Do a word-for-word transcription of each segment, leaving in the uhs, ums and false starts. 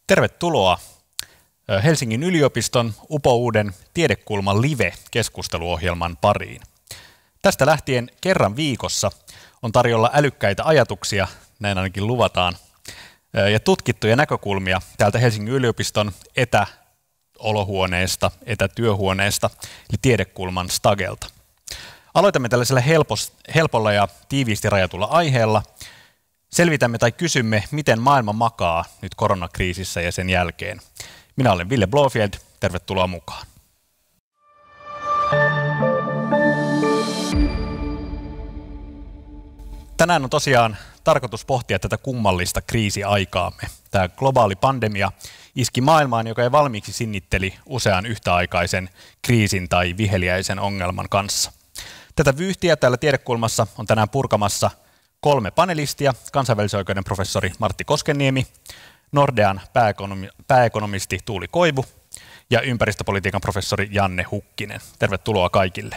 Tervetuloa Helsingin yliopiston upouuden Tiedekulman live-keskusteluohjelman pariin. Tästä lähtien kerran viikossa on tarjolla älykkäitä ajatuksia, näin ainakin luvataan, ja tutkittuja näkökulmia täältä Helsingin yliopiston etäolohuoneesta, etätyöhuoneesta, eli Tiedekulman Stagelta. Aloitamme tällaisella helpos, helpolla ja tiiviisti rajatulla aiheella. Selvitämme tai kysymme, miten maailma makaa nyt koronakriisissä ja sen jälkeen. Minä olen Ville Blåfjeld, tervetuloa mukaan. Tänään on tosiaan tarkoitus pohtia tätä kummallista kriisiaikaamme. Tämä globaali pandemia iski maailmaan, joka ei valmiiksi sinnitteli usean yhtäaikaisen kriisin tai viheliäisen ongelman kanssa. Tätä vyyhtiä täällä Tiedekulmassa on tänään purkamassa kolme panelistia, kansainvälisen oikeuden professori Martti Koskenniemi, Nordean pääekonomi, pääekonomisti Tuuli Koivu ja ympäristöpolitiikan professori Janne Hukkinen. Tervetuloa kaikille.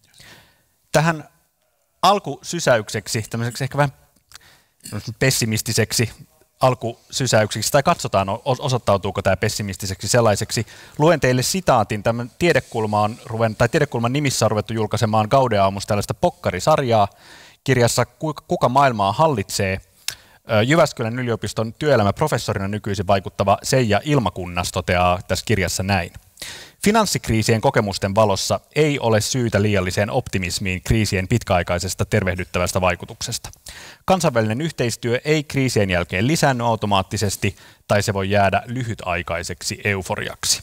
Tähän alkusysäykseksi, tämmöiseksi ehkä vähän pessimistiseksi alkusysäykseksi, tai katsotaan osoittautuuko tämä pessimistiseksi sellaiseksi. Luen teille sitaatin, tämän Tiedekulma on ruven, tai Tiedekulman nimissä on ruvettu julkaisemaan Gaudeamus tällaista pokkarisarjaa, kirjassa Kuka maailmaa hallitsee. Jyväskylän yliopiston työelämäprofessorina nykyisin vaikuttava Seija Ilmakunnas toteaa tässä kirjassa näin. Finanssikriisien kokemusten valossa ei ole syytä liialliseen optimismiin kriisien pitkäaikaisesta tervehdyttävästä vaikutuksesta. Kansainvälinen yhteistyö ei kriisien jälkeen lisäänny automaattisesti tai se voi jäädä lyhytaikaiseksi euforiaksi.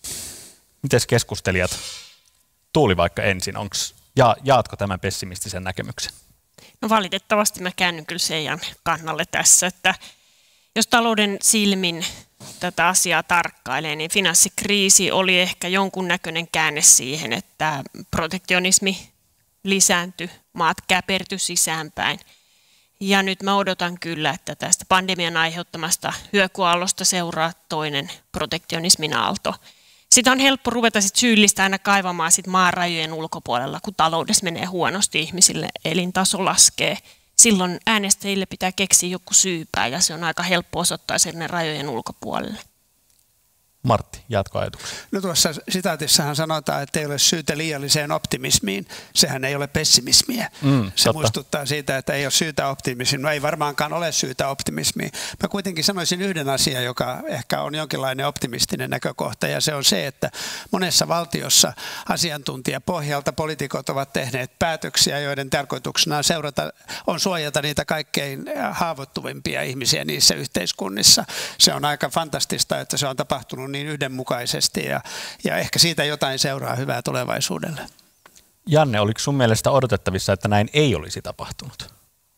Mites keskustelijat? Tuuli vaikka ensin, onks, ja, jaatko tämän pessimistisen näkemyksen? No valitettavasti mä käännyn kyllä Seijan kannalle tässä, että jos talouden silmin tätä asiaa tarkkailee, niin finanssikriisi oli ehkä jonkunnäköinen käänne siihen, että protektionismi lisääntyi, maat käpertyi sisäänpäin. Ja nyt mä odotan kyllä, että tästä pandemian aiheuttamasta hyökyaallosta seuraa toinen protektionismin aalto. Sitä on helppo ruveta sit syyllistä aina kaivamaan sit maan rajojen ulkopuolella, kun taloudessa menee huonosti ihmisille, elintaso laskee. Silloin äänestäjille pitää keksiä joku syypää ja se on aika helppo osoittaa sen rajojen ulkopuolelle. Martti, jatkoajatuksia. No tuossa sitaatissahan sanotaan, että ei ole syytä liialliseen optimismiin. Sehän ei ole pessimismiä. Mm, se totta. Muistuttaa siitä, että ei ole syytä optimismiin. No ei varmaankaan ole syytä optimismiin. Mä kuitenkin sanoisin yhden asian, joka ehkä on jonkinlainen optimistinen näkökohta. Ja se on se, että monessa valtiossa asiantuntijapohjalta poliitikot ovat tehneet päätöksiä, joiden tarkoituksena on, seurata, on suojata niitä kaikkein haavoittuvimpia ihmisiä niissä yhteiskunnissa. Se on aika fantastista, että se on tapahtunut niin yhdenmukaisesti ja, ja ehkä siitä jotain seuraa hyvää tulevaisuudelle. Janne, oliko sun mielestä odotettavissa, että näin ei olisi tapahtunut?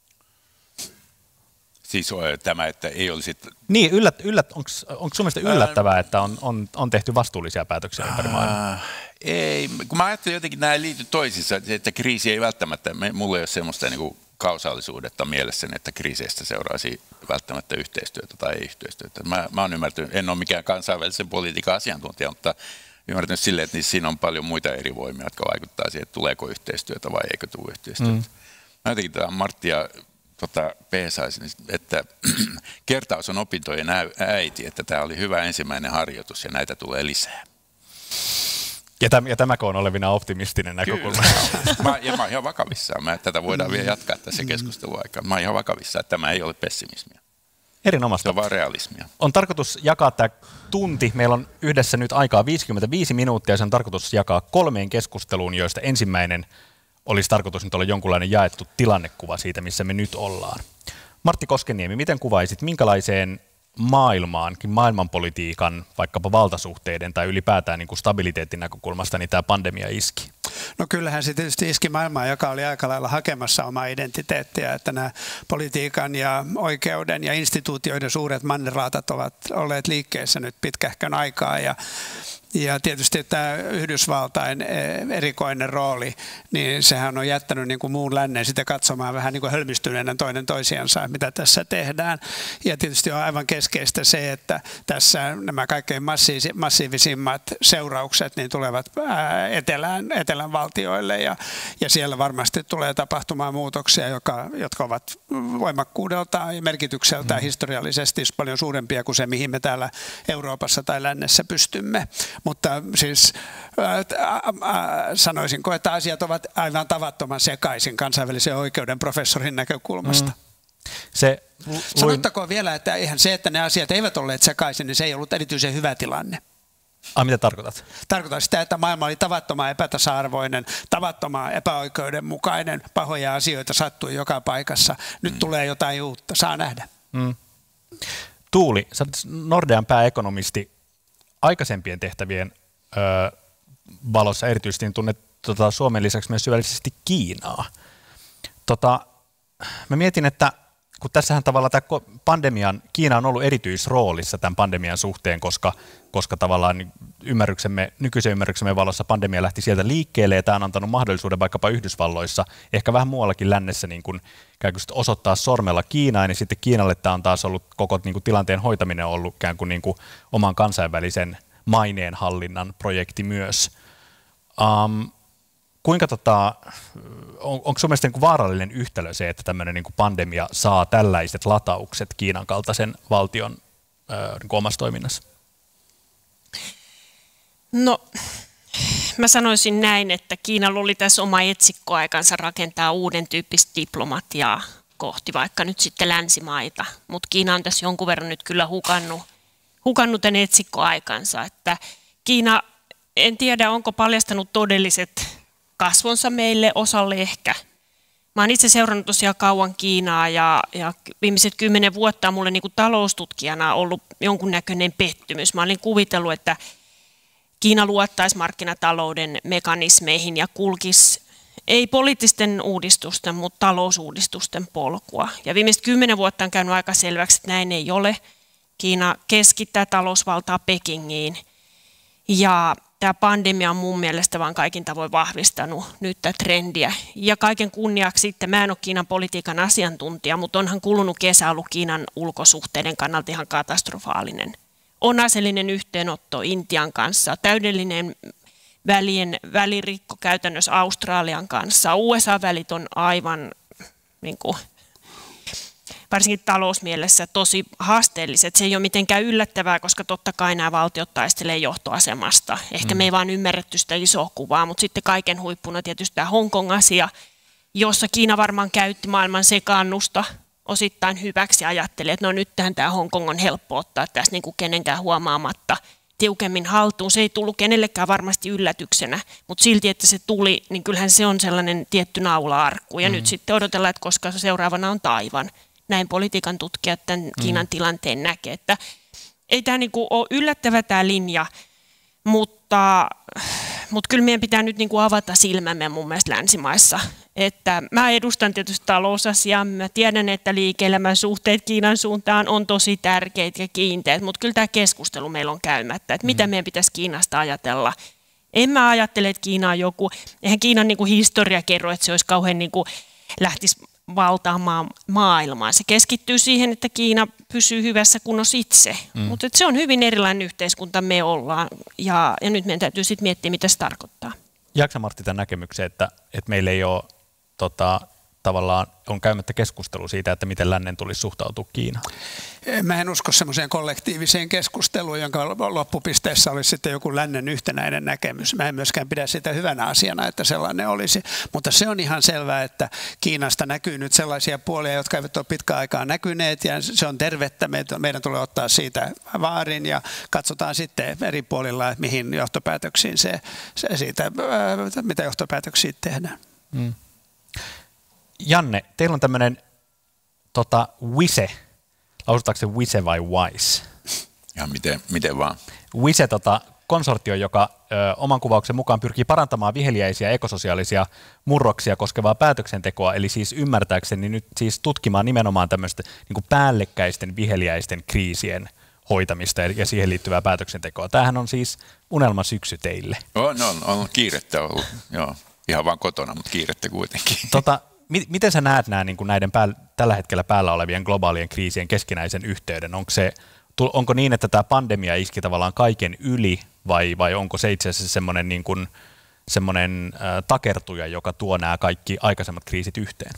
Siis tämä, että ei olisi... Niin, yllät, yllät, onko sun mielestä yllättävää, että on, on, on tehty vastuullisia päätöksiä ympäri maailmaa? Ei, kun mä ajattelin jotenkin, nämä ei liity toisissa, että kriisi ei välttämättä, mulla ei ole semmoista niin kuin kausaalisuudetta mielessäni, että kriiseistä seuraisi välttämättä yhteistyötä tai ei yhteistyötä. Mä, mä oon ymmärtänyt, en ole mikään kansainvälisen politiikan asiantuntija, mutta ymmärtänyt silleen, että siinä on paljon muita eri voimia, jotka vaikuttaa siihen, että tuleeko yhteistyötä vai eikö tule yhteistyötä. Mm. Mä jotenkin tämän Marttia tota, peesaisin, että kertaus on opintojen äiti, että tämä oli hyvä ensimmäinen harjoitus ja näitä tulee lisää. Ja, täm, ja tämäkö on olevina optimistinen näkökulma? Mä, ja mä oon ihan vakavissaan. Mä, tätä voidaan vielä jatkaa tässä keskustelun aikaa. Mä oon ihan vakavissaan, että tämä ei ole pessimismiä. Erinomaista. Se on vaan realismia. On tarkoitus jakaa tämä tunti. Meillä on yhdessä nyt aikaa viisikymmentäviisi minuuttia. Se on tarkoitus jakaa kolmeen keskusteluun, joista ensimmäinen olisi tarkoitus nyt olla jonkunlainen jaettu tilannekuva siitä, missä me nyt ollaan. Martti Koskenniemi, miten kuvaisit, minkälaiseen maailmaankin, maailmanpolitiikan, vaikkapa valtasuhteiden tai ylipäätään niin kuin stabiliteetin näkökulmasta, niin tämä pandemia iski? No kyllähän se tietysti iski maailmaa, joka oli aika lailla hakemassa omaa identiteettiä, että nämä politiikan ja oikeuden ja instituutioiden suuret mannerlaatat ovat olleet liikkeessä nyt pitkähkön aikaa ja Ja tietysti tämä Yhdysvaltain erikoinen rooli, niin sehän on jättänyt niin kuin muun lännen sitä katsomaan vähän niin kuin hölmistyneenä toinen toisiansa, mitä tässä tehdään. Ja tietysti on aivan keskeistä se, että tässä nämä kaikkein massiivisimmat seuraukset niin tulevat etelän, etelän valtioille ja, ja siellä varmasti tulee tapahtumaan muutoksia, joka, jotka ovat voimakkuudeltaan ja merkitykseltään mm. historiallisesti paljon suurempia kuin se, mihin me täällä Euroopassa tai lännessä pystymme. Mutta siis äh, sanoisinko, että asiat ovat aivan tavattoman sekaisin kansainvälisen oikeuden professorin näkökulmasta. Mm. Se, Sanottakoon vielä, että eihän se, että ne asiat eivät olleet sekaisin, niin se ei ollut erityisen hyvä tilanne. Ah, mitä tarkoitat? Tarkoitan sitä, että maailma oli tavattoman epätasa-arvoinen, tavattoman epäoikeudenmukainen, pahoja asioita sattui joka paikassa. Nyt mm. tulee jotain uutta, saa nähdä. Mm. Tuuli, sä olet Nordean pääekonomisti. Aikaisempien tehtävien ö, valossa erityisesti tunnet tota, Suomen lisäksi myös syvällisesti Kiinaa. Tota, mä mietin, että kun tässähän tavallaan tämä pandemian, Kiina on ollut erityisroolissa tämän pandemian suhteen, koska, koska tavallaan ymmärryksemme, nykyisen ymmärryksemme valossa pandemia lähti sieltä liikkeelle ja tämä on antanut mahdollisuuden vaikkapa Yhdysvalloissa, ehkä vähän muuallakin lännessä niin kuin, ikään kuin osoittaa sormella Kiinaan ja sitten Kiinalle tämä on taas ollut koko niin kuin, tilanteen hoitaminen on ollut ikään kuin, niin kuin oman kansainvälisen maineen hallinnan projekti myös. Um, Kuinka tota, on, onko sun mielestä niin kuin vaarallinen yhtälö se, että tämmöinen niin kuin pandemia saa tällaiset lataukset Kiinan kaltaisen valtion ö, niin kuin omassa toiminnassa? No, mä sanoisin näin, että Kiinalla oli tässä oma etsikkoaikansa rakentaa uuden tyyppistä diplomatiaa kohti vaikka nyt sitten länsimaita, mutta Kiina on tässä jonkun verran nyt kyllä hukannut, hukannut tämän etsikkoaikansa, että Kiina, en tiedä onko paljastanut todelliset kasvonsa meille, osalle ehkä. Mä oon itse seurannut tosiaan kauan Kiinaa ja, ja viimeiset kymmenen vuotta on mulle niin kuin taloustutkijana ollut jonkunnäköinen pettymys. Mä olin kuvitellut, että Kiina luottaisi markkinatalouden mekanismeihin ja kulkisi ei poliittisten uudistusten, mutta talousuudistusten polkua. Ja viimeiset kymmenen vuotta on käynyt aika selväksi, että näin ei ole. Kiina keskittää talousvaltaa Pekingiin ja tämä pandemia on mun mielestä vaan kaikin tavoin vahvistanut nyt tätä trendiä. Ja kaiken kunniaksi sitten, mä en ole Kiinan politiikan asiantuntija, mutta onhan kulunut kesä ollut Kiinan ulkosuhteiden kannalta ihan katastrofaalinen. On aseellinen yhteenotto Intian kanssa, täydellinen välien, välirikko käytännössä Australian kanssa. U S A-välit on aivan niin kuin, varsinkin talousmielessä tosi haasteelliset. Se ei ole mitenkään yllättävää, koska totta kai nämä valtiot taistelee johtoasemasta. Ehkä mm. me ei vaan ymmärretty sitä isoa kuvaa, mutta sitten kaiken huippuna tietysti tämä Hongkong-asia, jossa Kiina varmaan käytti maailman sekaannusta osittain hyväksi ja ajatteli, että no nythän tämä Hongkong on helppo ottaa tässä niin kuin kenenkään huomaamatta tiukemmin haltuun. Se ei tullut kenellekään varmasti yllätyksenä, mutta silti, että se tuli, niin kyllähän se on sellainen tietty naula-arkku. Ja mm. nyt sitten odotellaan, että koska seuraavana on Taiwan. Näin politiikan tutkijat tämän Kiinan mm. tilanteen näkee, että ei tämä niinku ole yllättävä tämä linja, mutta, mutta kyllä meidän pitää nyt niinku avata silmämme mun mielestä länsimaissa. Että mä edustan tietysti talousasiaa, mä tiedän, että liike-elämän suhteet Kiinan suuntaan on tosi tärkeitä ja kiinteät, mutta kyllä tämä keskustelu meillä on käymättä, että mitä mm. meidän pitäisi Kiinasta ajatella. En mä ajattele, että Kiina on joku, eihän Kiinan niinku historia kerro, että se olisi kauhean niinku lähtisi valtaamaan maailmaa. Se keskittyy siihen, että Kiina pysyy hyvässä kunnossa itse, mm. mutta se on hyvin erilainen yhteiskunta me ollaan ja, ja nyt meidän täytyy sitten miettiä, mitä se tarkoittaa. Jaaksa Martti tämän näkemyksen, että, että meillä ei ole tota, tavallaan on käymättä keskustelu siitä, että miten lännen tulisi suhtautua Kiinaan? Mä en usko semmoiseen kollektiiviseen keskusteluun, jonka loppupisteessä olisi sitten joku lännen yhtenäinen näkemys. Mä en myöskään pidä sitä hyvänä asiana, että sellainen olisi. Mutta se on ihan selvää, että Kiinasta näkyy nyt sellaisia puolia, jotka eivät ole pitkään aikaa näkyneet, ja se on tervettä. Meidän tulee ottaa siitä vaarin ja katsotaan sitten eri puolilla, että mihin johtopäätöksiin se, se siitä, mitä johtopäätöksiä tehdään. Hmm. Janne, teillä on tämmöinen tota, WISE, lausutaanko se WISE vai WISE? Ja miten, miten vaan? WISE, tota, konsortio, joka ö, oman kuvauksen mukaan pyrkii parantamaan viheliäisiä ekososiaalisia murroksia koskevaa päätöksentekoa, eli siis ymmärtääkseni nyt siis tutkimaan nimenomaan tämmöistä niin kuin päällekkäisten viheliäisten kriisien hoitamista ja siihen liittyvää päätöksentekoa. Tämähän on siis unelmasyksy teille. On, on, on kiirettä ollut, joo. Ihan vaan kotona, mutta kiirettä kuitenkin. Tota, mi- miten sä näet nämä, niin kuin näiden pääl- tällä hetkellä päällä olevien globaalien kriisien keskinäisen yhteyden? Onko, se, onko niin, että tämä pandemia iski tavallaan kaiken yli vai, vai onko se itse asiassa semmoinen niin kuin semmoinen äh, takertuja, joka tuo nämä kaikki aikaisemmat kriisit yhteen?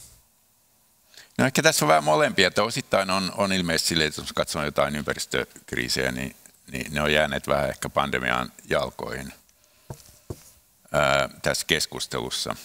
No ehkä tässä on vähän molempia, että osittain on, on ilmeisesti silleen, että jos katsoo jotain ympäristökriisejä, niin, niin ne on jääneet vähän ehkä pandemian jalkoihin ää, tässä keskustelussa.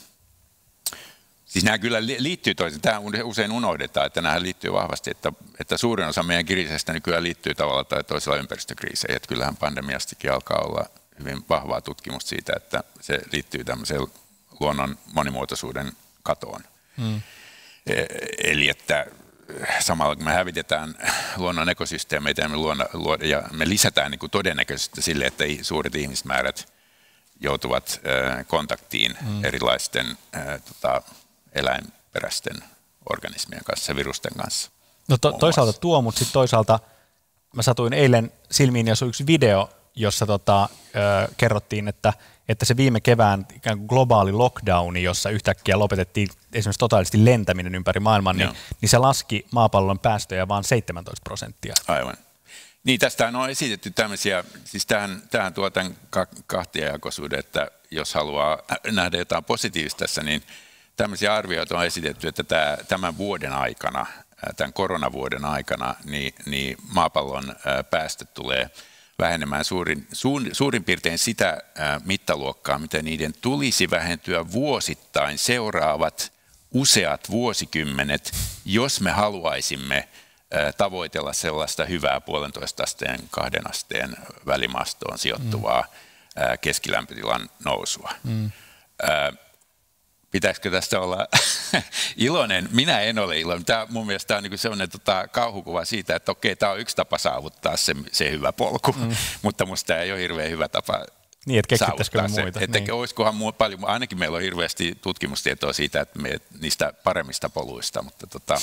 Siis nämä kyllä liittyy toisiin. Tämä usein unohdetaan, että nämä liittyy vahvasti, että, että suurin osa meidän kriiseistä nykyään liittyy tavalla tai toisella ympäristökriiseihin. Että kyllähän pandemiastakin alkaa olla hyvin vahvaa tutkimusta siitä, että se liittyy tämmöiseen luonnon monimuotoisuuden katoon. Hmm. Eli että samalla kun me hävitetään luonnon ekosysteemeitä ja me, luona, ja me lisätään niin kuin todennäköisesti sille, että suuret ihmismäärät joutuvat kontaktiin hmm. erilaisten tota, eläinperäisten organismien kanssa, virusten kanssa. No to, toisaalta tuo, mutta sitten toisaalta mä satuin eilen silmiin, jos on yksi video, jossa tota, ö, kerrottiin, että, että se viime kevään ikään kuin globaali lockdowni, jossa yhtäkkiä lopetettiin esimerkiksi totaalisesti lentäminen ympäri maailman, niin, niin se laski maapallon päästöjä vain seitsemäntoista prosenttia. Aivan. Niin, tästähän on esitetty tämmöisiä, siis tähän, tähän tuo tämän kahtiajakoisuuden, että jos haluaa nähdä jotain positiivista tässä, niin tämmöisiä arvioita on esitetty, että tämä, tämän vuoden aikana, tämän koronavuoden aikana, niin, niin maapallon päästöt tulee vähenemään suurin, suurin, suurin piirtein sitä ää, mittaluokkaa, mitä niiden tulisi vähentyä vuosittain seuraavat useat vuosikymmenet, jos me haluaisimme ää, tavoitella sellaista hyvää puolentoista asteen, kahden asteen välimaastoon sijoittuvaa ää, keskilämpötilan nousua. Mm. Ää, Pitäisikö tästä olla iloinen? Minä en ole iloinen. Tämä, mun mielestä tämä on niin sellainen tota, kauhukuva siitä, että okei, tämä on yksi tapa saavuttaa se, se hyvä polku, mm. mutta musta tämä ei ole hirveän hyvä tapa niin, että saavuttaa se. Muita, että niin. olisikohan muu, paljon, ainakin meillä on hirveästi tutkimustietoa siitä, että me niistä paremmista poluista, mutta tota,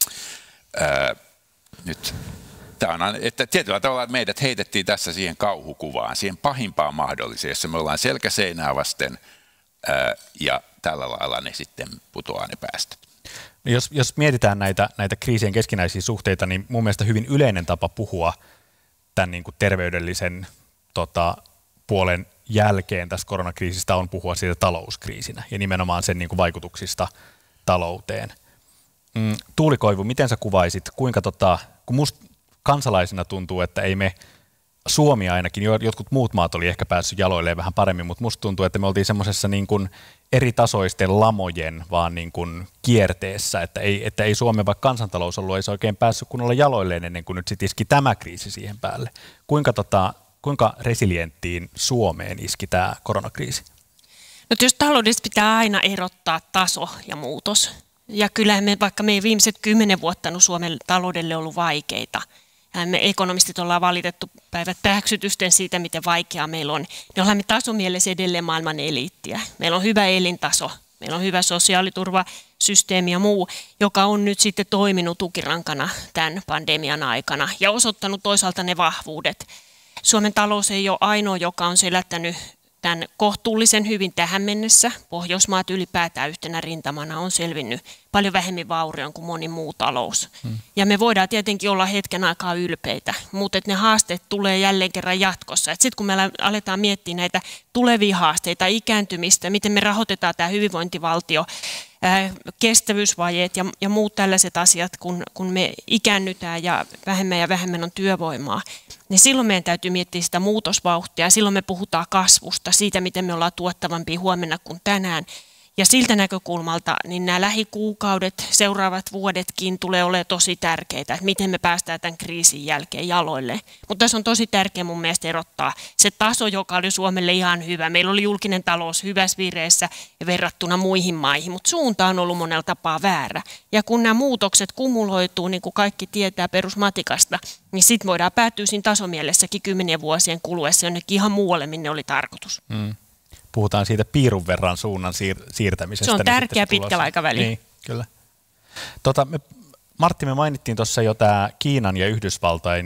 ää, nyt tämä on, että tietyllä tavalla meidät heitettiin tässä siihen kauhukuvaan, siihen pahimpaan mahdolliseen, jossa me ollaan selkäseinää vasten ää, ja tällä lailla ne sitten putoaa ne päästöt. No jos, jos mietitään näitä, näitä kriisien keskinäisiä suhteita, niin mun mielestä hyvin yleinen tapa puhua tämän niin kuin terveydellisen tota, puolen jälkeen tästä koronakriisistä on puhua siitä talouskriisinä ja nimenomaan sen niin kuin vaikutuksista talouteen. Mm, Tuuli Koivu, miten sä kuvaisit, kuinka tota, kun musta kansalaisena tuntuu, että ei me Suomi ainakin, jotkut muut maat oli ehkä päässyt jaloilleen vähän paremmin, mutta musta tuntuu, että me oltiin semmoisessa niin kuin eri tasoisten lamojen vaan niin kuin kierteessä, että ei, että ei Suomen vaikka kansantalous ollut, ei se oikein päässyt kunnolla jaloilleen ennen kuin nyt sitten iski tämä kriisi siihen päälle. Kuinka, tota, kuinka resilienttiin Suomeen iski tämä koronakriisi? No jos taloudessa pitää aina erottaa taso ja muutos, ja kyllähän me, vaikka me viimeiset kymmenen vuotta no Suomen taloudelle ollut vaikeita, ja me ekonomistit ollaan valitettu päivät pääksytysten siitä, miten vaikeaa meillä on, niin ollaan me tasomielessä edelleen maailman eliittiä. Meillä on hyvä elintaso, meillä on hyvä sosiaaliturvasysteemi ja muu, joka on nyt sitten toiminut tukirankana tämän pandemian aikana ja osoittanut toisaalta ne vahvuudet. Suomen talous ei ole ainoa, joka on selättänyt tämän kohtuullisen hyvin tähän mennessä. Pohjoismaat ylipäätään yhtenä rintamana on selvinnyt paljon vähemmän vaurioin kuin moni muu talous. Hmm. Ja me voidaan tietenkin olla hetken aikaa ylpeitä, mutta ne haasteet tulee jälleen kerran jatkossa. Sitten kun me aletaan miettiä näitä tulevia haasteita, ikääntymistä, miten me rahoitetaan tämä hyvinvointivaltio, ää, kestävyysvajeet ja, ja muut tällaiset asiat, kun, kun me ikäännytään ja vähemmän ja vähemmän on työvoimaa, niin silloin meidän täytyy miettiä sitä muutosvauhtia ja silloin me puhutaan kasvusta, siitä miten me ollaan tuottavampia huomenna kuin tänään. Ja siltä näkökulmalta niin nämä lähikuukaudet, seuraavat vuodetkin tulee olemaan tosi tärkeitä, että miten me päästään tämän kriisin jälkeen jaloille. Mutta tässä on tosi tärkeää mun mielestä erottaa se taso, joka oli Suomelle ihan hyvä. Meillä oli julkinen talous hyvässä vireessä verrattuna muihin maihin, mutta suunta on ollut monella tapaa väärä. Ja kun nämä muutokset kumuloituu, niin kuin kaikki tietää perusmatikasta, niin sitten voidaan päätyä siinä tasomielessäkin kymmenien vuosien kuluessa jonnekin ihan muualle, minne oli tarkoitus. Mm. Puhutaan siitä piirun verran suunnan siir- siirtämisestä. Se on niin tärkeä pitkällä aikavälillä. Niin, kyllä. Tota, me, Martti, me mainittiin tuossa jo tämä Kiinan ja Yhdysvaltain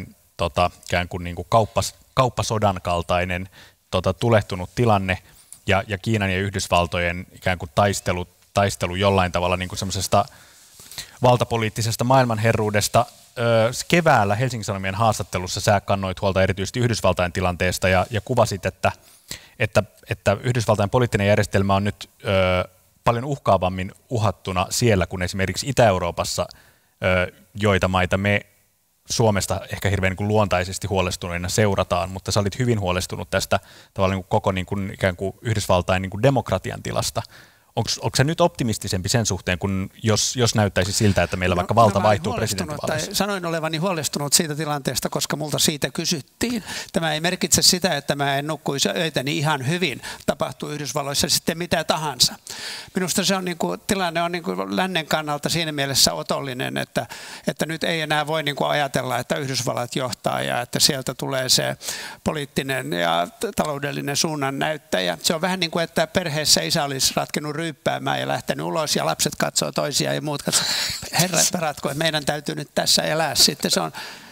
tota, ikään kuin, niin kuin kauppas, kauppasodan kaltainen tota, tulehtunut tilanne ja, ja Kiinan ja Yhdysvaltojen ikään kuin taistelu, taistelu jollain tavalla niin kuin semmoisesta valtapoliittisesta maailmanherruudesta. Öö, keväällä Helsingin Sanomien haastattelussa sä kannoit huolta erityisesti Yhdysvaltain tilanteesta ja, ja kuvasit, että, että, että Yhdysvaltain poliittinen järjestelmä on nyt öö, paljon uhkaavammin uhattuna siellä kuin esimerkiksi Itä-Euroopassa, öö, joita maita me Suomesta ehkä hirveän niin kuin luontaisesti huolestuneina seurataan, mutta sä olit hyvin huolestunut tästä tavallaan niin kuin koko niin kuin, ikään kuin Yhdysvaltain niin kuin demokratian tilasta. Onko se nyt optimistisempi sen suhteen, kun jos, jos näyttäisi siltä, että meillä no, vaikka valta vaihtuu presidentinvaaleissa? Sanoin olevani huolestunut siitä tilanteesta, koska multa siitä kysyttiin. Tämä ei merkitse sitä, että mä en nukkuisi öitäni ihan hyvin. Tapahtuu Yhdysvalloissa sitten mitä tahansa. Minusta se on niin kuin, tilanne on niin kuin lännen kannalta siinä mielessä otollinen, että, että nyt ei enää voi niin kuin ajatella, että Yhdysvallat johtaa ja että sieltä tulee se poliittinen ja taloudellinen suunnan näyttäjä. Se on vähän niin kuin, että perheessä isä olisi ratkennut ryyppäämään ja lähtenyt ulos ja lapset katsoo toisiaan ja muut katsoo, herra paratko, että meidän täytyy nyt tässä elää. Sitten se on,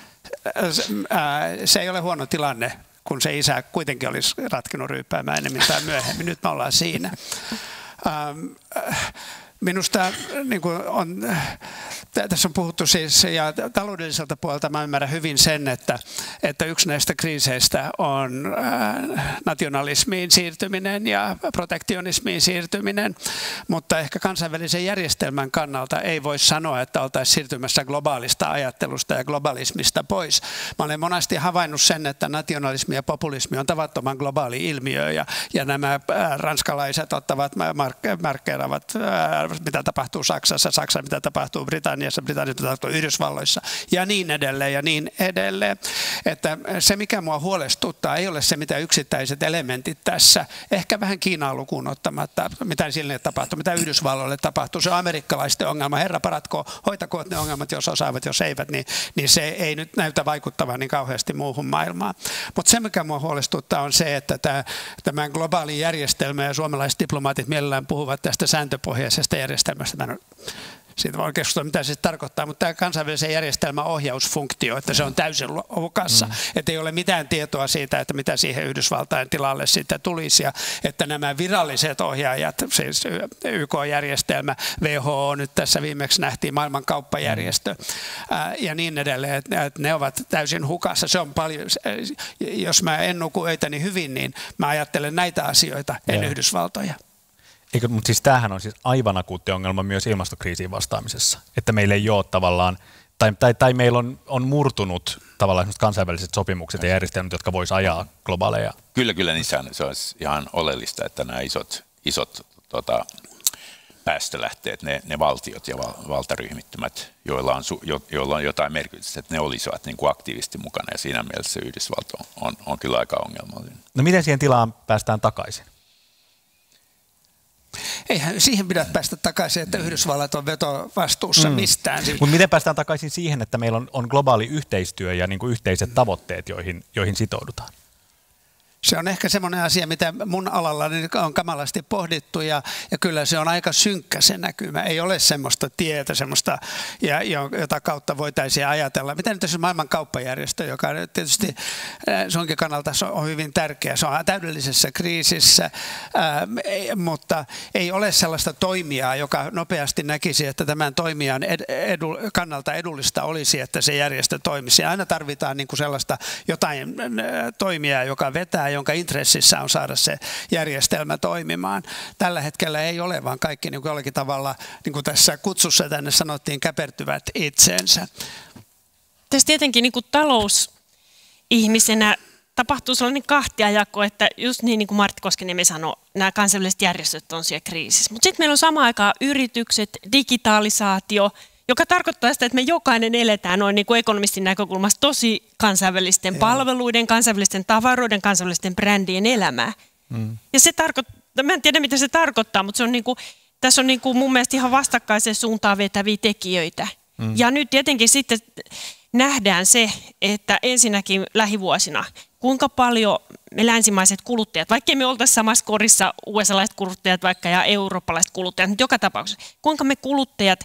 se ei ole huono tilanne, kun se isä kuitenkin olisi ratkennut ryyppäämään enemmän tai myöhemmin. Nyt me ollaan siinä. Minusta niin kuin on, tässä on puhuttu siis, ja taloudelliselta puolelta mä ymmärrän hyvin sen, että, että yksi näistä kriiseistä on nationalismiin siirtyminen ja protektionismiin siirtyminen, mutta ehkä kansainvälisen järjestelmän kannalta ei voi sanoa, että oltaisiin siirtymässä globaalista ajattelusta ja globalismista pois. Mä olen monasti havainnut sen, että nationalismi ja populismi on tavattoman globaali ilmiö, ja, ja nämä ranskalaiset ottavat markkeeraavat mitä tapahtuu Saksassa, Saksassa mitä tapahtuu Britanniassa, Britanniassa mitä tapahtuu Yhdysvalloissa ja niin edelleen ja niin edelleen. Että se mikä mua huolestuttaa ei ole se mitä yksittäiset elementit tässä, ehkä vähän Kiinaa lukuun ottamatta, mitä sille tapahtuu, mitä Yhdysvalloille tapahtuu, se on amerikkalaisten ongelma, herra paratko, hoitakoot ne ongelmat, jos osaavat, jos eivät, niin, niin se ei nyt näytä vaikuttavan niin kauheasti muuhun maailmaan. Mutta se mikä mua huolestuttaa on se, että tämä, tämän globaali järjestelmä ja suomalaiset diplomaatit mielellään puhuvat tästä sääntöpohjaisesta järjestelmästä. Siitä voi keskustella, mitä se tarkoittaa, mutta tämä kansainvälisen järjestelmän ohjausfunktio, että se on täysin hukassa, mm. että ei ole mitään tietoa siitä, että mitä siihen Yhdysvaltain tilalle sitten tulisi, ja että nämä viralliset ohjaajat, siis Y K-järjestelmä, W H O nyt tässä viimeksi nähtiin, maailman kauppajärjestö ää, ja niin edelleen, että ne ovat täysin hukassa. Se on paljon, jos mä en nuku öitäni hyvin, niin mä ajattelen näitä asioita, en yeah. Yhdysvaltoja. Eikö, mutta siis tämähän on siis aivan akuutti ongelma myös ilmastokriisiin vastaamisessa, että meillä ei ole tavallaan, tai, tai, tai meillä on, on murtunut tavallaan kansainväliset sopimukset ja järjestelmät, jotka voisi ajaa globaaleja. Kyllä, kyllä niissä on, se olisi ihan oleellista, että nämä isot, isot tota, päästölähteet, ne, ne valtiot ja val, valtaryhmittymät, joilla on, jo, joilla on jotain merkitystä, että ne olisivat niin kuin aktiivisesti mukana, ja siinä mielessä Yhdysvalto on, on, on kyllä aika ongelmallinen. No miten siihen tilaan päästään takaisin? Eihän siihen pidä päästä takaisin, että Yhdysvallat on vetovastuussa mm. mistään. Mutta miten päästään takaisin siihen, että meillä on, on globaali yhteistyö ja niin kuin yhteiset tavoitteet, joihin, joihin sitoudutaan? Se on ehkä semmoinen asia, mitä mun alalla on kamalasti pohdittu, ja, ja kyllä se on aika synkkä se näkymä. Ei ole semmoista tietä, semmoista, ja, jota kautta voitaisiin ajatella. Mitä nyt tässä maailman kauppajärjestö, joka tietysti sunkin kannalta on hyvin tärkeä. Se on täydellisessä kriisissä, ää, mutta ei ole sellaista toimijaa, joka nopeasti näkisi, että tämän toimijan ed, edu, kannalta edullista olisi, että se järjestö toimisi. Ja aina tarvitaan niin kuin sellaista jotain toimijaa, joka vetää, jonka intressissä on saada se järjestelmä toimimaan. Tällä hetkellä ei ole, vaan kaikki niin kuin jollakin tavalla, niin kuin tässä kutsussa tänne sanottiin, käpertyvät itseensä. Tässä tietenkin niin kuin talousihmisenä tapahtuu sellainen kahtiajako, että just niin, niin kuin Martti Koskiniemi sanoi, nämä kansainväliset järjestöt on siellä kriisissä. Mutta sitten meillä on samaan aikaan yritykset, digitalisaatio, joka tarkoittaa sitä, että me jokainen eletään noin niin kuin ekonomistin näkökulmasta tosi kansainvälisten Joo. palveluiden, kansainvälisten tavaroiden, kansainvälisten brändien elämää. Mm. Ja se tarkoittaa, mä en tiedä mitä se tarkoittaa, mutta se on niin kuin, tässä on niin kuin mun mielestä ihan vastakkaisen suuntaan vetäviä tekijöitä. Mm. Ja nyt tietenkin sitten nähdään se, että ensinnäkin lähivuosina, kuinka paljon me länsimaiset kuluttajat, vaikkei me oltaisiin samassa korissa U S A-laiset kuluttajat vaikka ja eurooppalaiset kuluttajat, mutta joka tapauksessa, kuinka me kuluttajat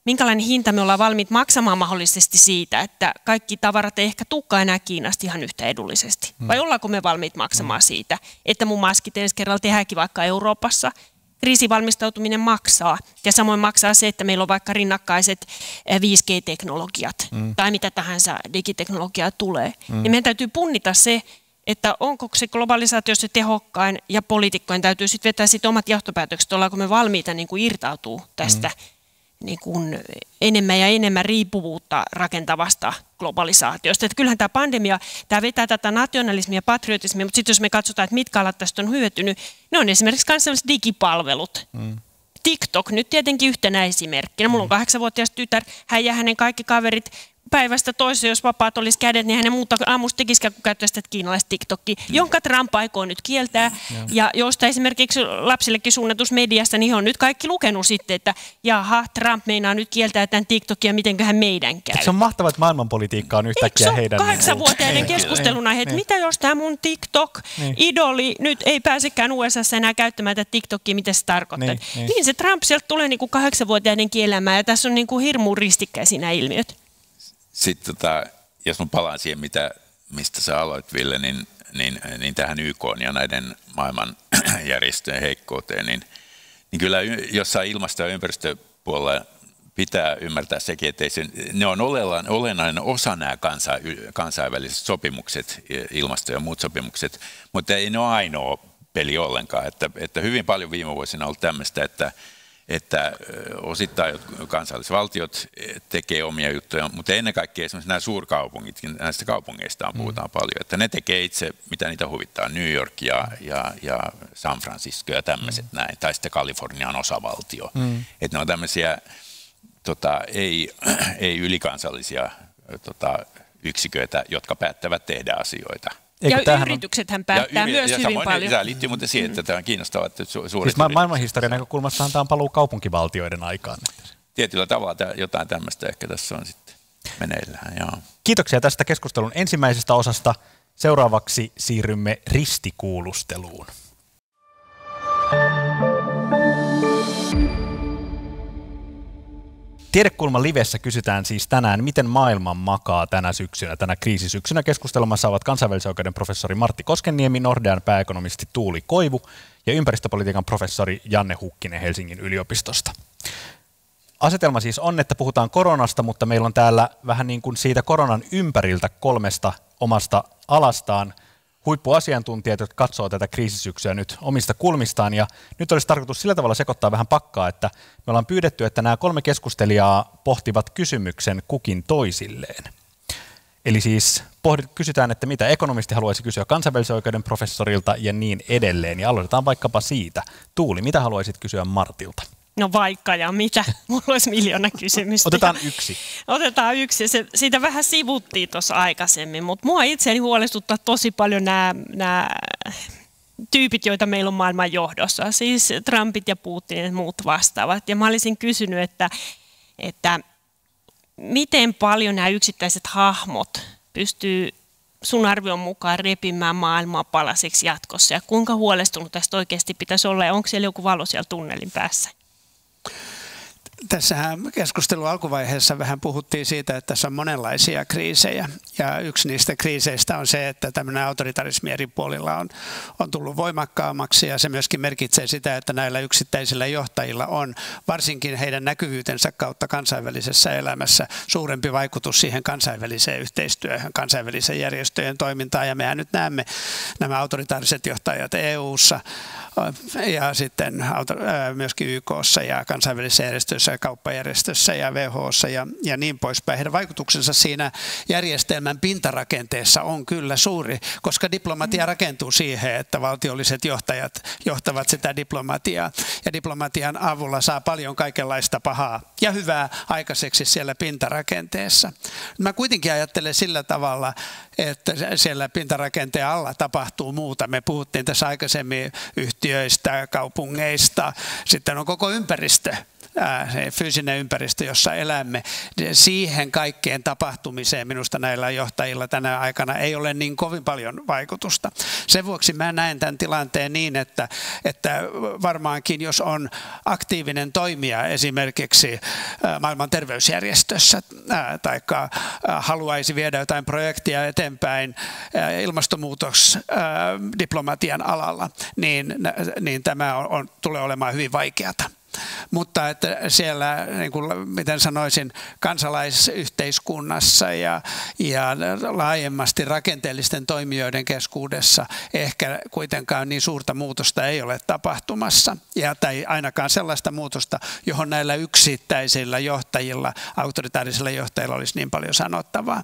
minkälainen hinta me ollaan valmiit maksamaan mahdollisesti siitä, että kaikki tavarat ei ehkä tulekaan enää Kiinasta ihan yhtä edullisesti. Mm. Vai ollaanko me valmiit maksamaan mm. siitä, että mun maskit ensi kerralla tehdäänkin vaikka Euroopassa. Kriisivalmistautuminen maksaa ja samoin maksaa se, että meillä on vaikka rinnakkaiset viisi G-teknologiat mm. tai mitä tahansa digiteknologiaa tulee. Mm. Niin meidän täytyy punnita se, että onko se globalisaatio se tehokkain ja poliitikkojen täytyy sitten vetää sit omat johtopäätökset, ollaanko me valmiita niin kuin irtautua tästä mm. niin kuin enemmän ja enemmän riippuvuutta rakentavasta globalisaatiosta. Että kyllähän tämä pandemia, tämä vetää tätä nationalismia ja patriotismia, mutta sitten jos me katsotaan, että mitkä alat tästä on hyötynyt, ne on esimerkiksi kansainväliset digipalvelut. Mm. TikTok nyt tietenkin yhtenä esimerkkinä. Mulla on kahdeksanvuotias tytär, hän ja hänen kaikki kaverit päivästä toiseen, jos vapaat olisi kädet, niin hänen muuta aamusta tekisikään, kun käyttäisi sitä kiinalaista TikTokia, mm. jonka Trump aikoo nyt kieltää. Ja, ja josta esimerkiksi lapsillekin suunnatussa mediassa, niin he on nyt kaikki lukenut sitten, että jaha, Trump meinaa nyt kieltää tämän TikTokia, mitenköhän meidän käy. Se on mahtavaa, että maailmanpolitiikka on yhtäkkiä heidän... kahdeksanvuotiaiden keskustelun aihe, että mitä jos tämä mun TikTok-idoli nyt ei pääsekään U S A:ssa enää käyttämään tätä TikTokia, mitä se tarkoittaa. Niin, niin. niin se Trump sieltä tulee niin kuin kahdeksanvuotiaiden kielämään, ja tässä on niin kuin hirmuun ristikkäisiä nämä ilmiöt. Sitten tota, jos mä palaan siihen, mitä, mistä sä aloit, Ville, niin, niin, niin tähän Y K:n ja näiden maailmanjärjestöjen heikkouteen, niin, niin kyllä jossain ilmasto- ja ympäristöpuolella pitää ymmärtää sekin, että se, ne on olennainen osa nämä kansa, kansainväliset sopimukset, ilmasto- ja muut sopimukset, mutta ei ne ole ainoa peli ollenkaan. Että, että hyvin paljon viime vuosina on ollut tämmöistä, että että osittain kansallisvaltiot tekee omia juttuja, mutta ennen kaikkea esimerkiksi nämä suurkaupungit, näistä kaupungeista puhutaan mm. paljon, että ne tekee itse, mitä niitä huvittaa, New York ja, ja, ja San Francisco ja tämmöiset mm. näin, tai sitten Kalifornian osavaltio. Mm. Että ne on tämmöisiä tota, ei, ei ylikansallisia tota, yksiköitä, jotka päättävät tehdä asioita. Eikö ja yrityksethän päättää ja, myös ja hyvin paljon. Tämä liittyy muuten siihen, että tämä on kiinnostavaa, että su- suuret siis maailmanhistorian näkökulmassahan tämä on paluu kaupunkivaltioiden aikaan. Tietyllä tavalla jotain tämmöistä ehkä tässä on sitten meneillään. Joo. Kiitoksia tästä keskustelun ensimmäisestä osasta. Seuraavaksi siirrymme ristikuulusteluun. Tiedekulma livessä kysytään siis tänään, miten maailman makaa tänä syksynä, tänä kriisisyksynä. Keskustelemassa ovat kansainvälisen oikeuden professori Martti Koskenniemi, Nordean pääekonomisti Tuuli Koivu ja ympäristöpolitiikan professori Janne Hukkinen Helsingin yliopistosta. Asetelma siis on, että puhutaan koronasta, mutta meillä on täällä vähän niin kuin siitä koronan ympäriltä kolmesta omasta alastaan huippuasiantuntijat, jotka katsoo tätä kriisisyksyä nyt omista kulmistaan. Ja nyt olisi tarkoitus sillä tavalla sekoittaa vähän pakkaa, että me ollaan pyydetty, että nämä kolme keskustelijaa pohtivat kysymyksen kukin toisilleen. Eli siis pohdit, kysytään, että mitä ekonomisti haluaisi kysyä kansainvälisen oikeuden professorilta ja niin edelleen. Ja aloitetaan vaikkapa siitä. Tuuli, mitä haluaisit kysyä Martilta? No vaikka ja mitä. Mulla olisi miljoona kysymystä. Otetaan yksi. Otetaan yksi. Se, siitä vähän sivuttiin tuossa aikaisemmin, mutta mua itseäni huolestuttaa tosi paljon nämä, nämä tyypit, joita meillä on maailman johdossa. Siis Trumpit ja Putin ja muut vastaavat. Ja mä olisin kysynyt, että, että miten paljon nämä yksittäiset hahmot pystyy sun arvion mukaan repimään maailmaa palasiksi jatkossa. Ja kuinka huolestunut tästä oikeasti pitäisi olla ja onko siellä joku valo siellä tunnelin päässä? Tässähän keskustelun alkuvaiheessa vähän puhuttiin siitä, että tässä on monenlaisia kriisejä. Ja yksi niistä kriiseistä on se, että tämmöinen autoritarismi eri puolilla on, on tullut voimakkaammaksi. Ja se myöskin merkitsee sitä, että näillä yksittäisillä johtajilla on varsinkin heidän näkyvyytensä kautta kansainvälisessä elämässä suurempi vaikutus siihen kansainväliseen yhteistyöhön, kansainvälisen järjestöjen toimintaan. Ja mehän nyt näemme nämä autoritaariset johtajat E U:ssa ja sitten myöskin Y K:ssa ja kansainvälisessä järjestössä ja kauppajärjestössä ja W H O:ssa ja, ja niin poispäin. Heidän vaikutuksensa siinä järjestelmän pintarakenteessa on kyllä suuri, koska diplomatia rakentuu siihen, että valtiolliset johtajat johtavat sitä diplomatiaa ja diplomatian avulla saa paljon kaikenlaista pahaa ja hyvää aikaiseksi siellä pintarakenteessa. Mä kuitenkin ajattelen sillä tavalla, että siellä pintarakenteen alla tapahtuu muuta. Me puhuttiin tässä aikaisemmin yhtiöistä, kaupungeista, sitten on koko ympäristö. Se fyysinen ympäristö, jossa elämme, siihen kaikkeen tapahtumiseen minusta näillä johtajilla tänä aikana ei ole niin kovin paljon vaikutusta. Sen vuoksi mä näen tämän tilanteen niin, että, että varmaankin jos on aktiivinen toimija esimerkiksi maailman terveysjärjestössä tai haluaisi viedä jotain projektia eteenpäin ilmastonmuutosdiplomatian alalla, niin, niin tämä on, on, tulee olemaan hyvin vaikeata. Mutta että siellä, niin kuin, miten sanoisin, kansalaisyhteiskunnassa ja, ja laajemmasti rakenteellisten toimijoiden keskuudessa ehkä kuitenkaan niin suurta muutosta ei ole tapahtumassa. Ja, tai ainakaan sellaista muutosta, johon näillä yksittäisillä johtajilla, autoritaarisilla johtajilla olisi niin paljon sanottavaa.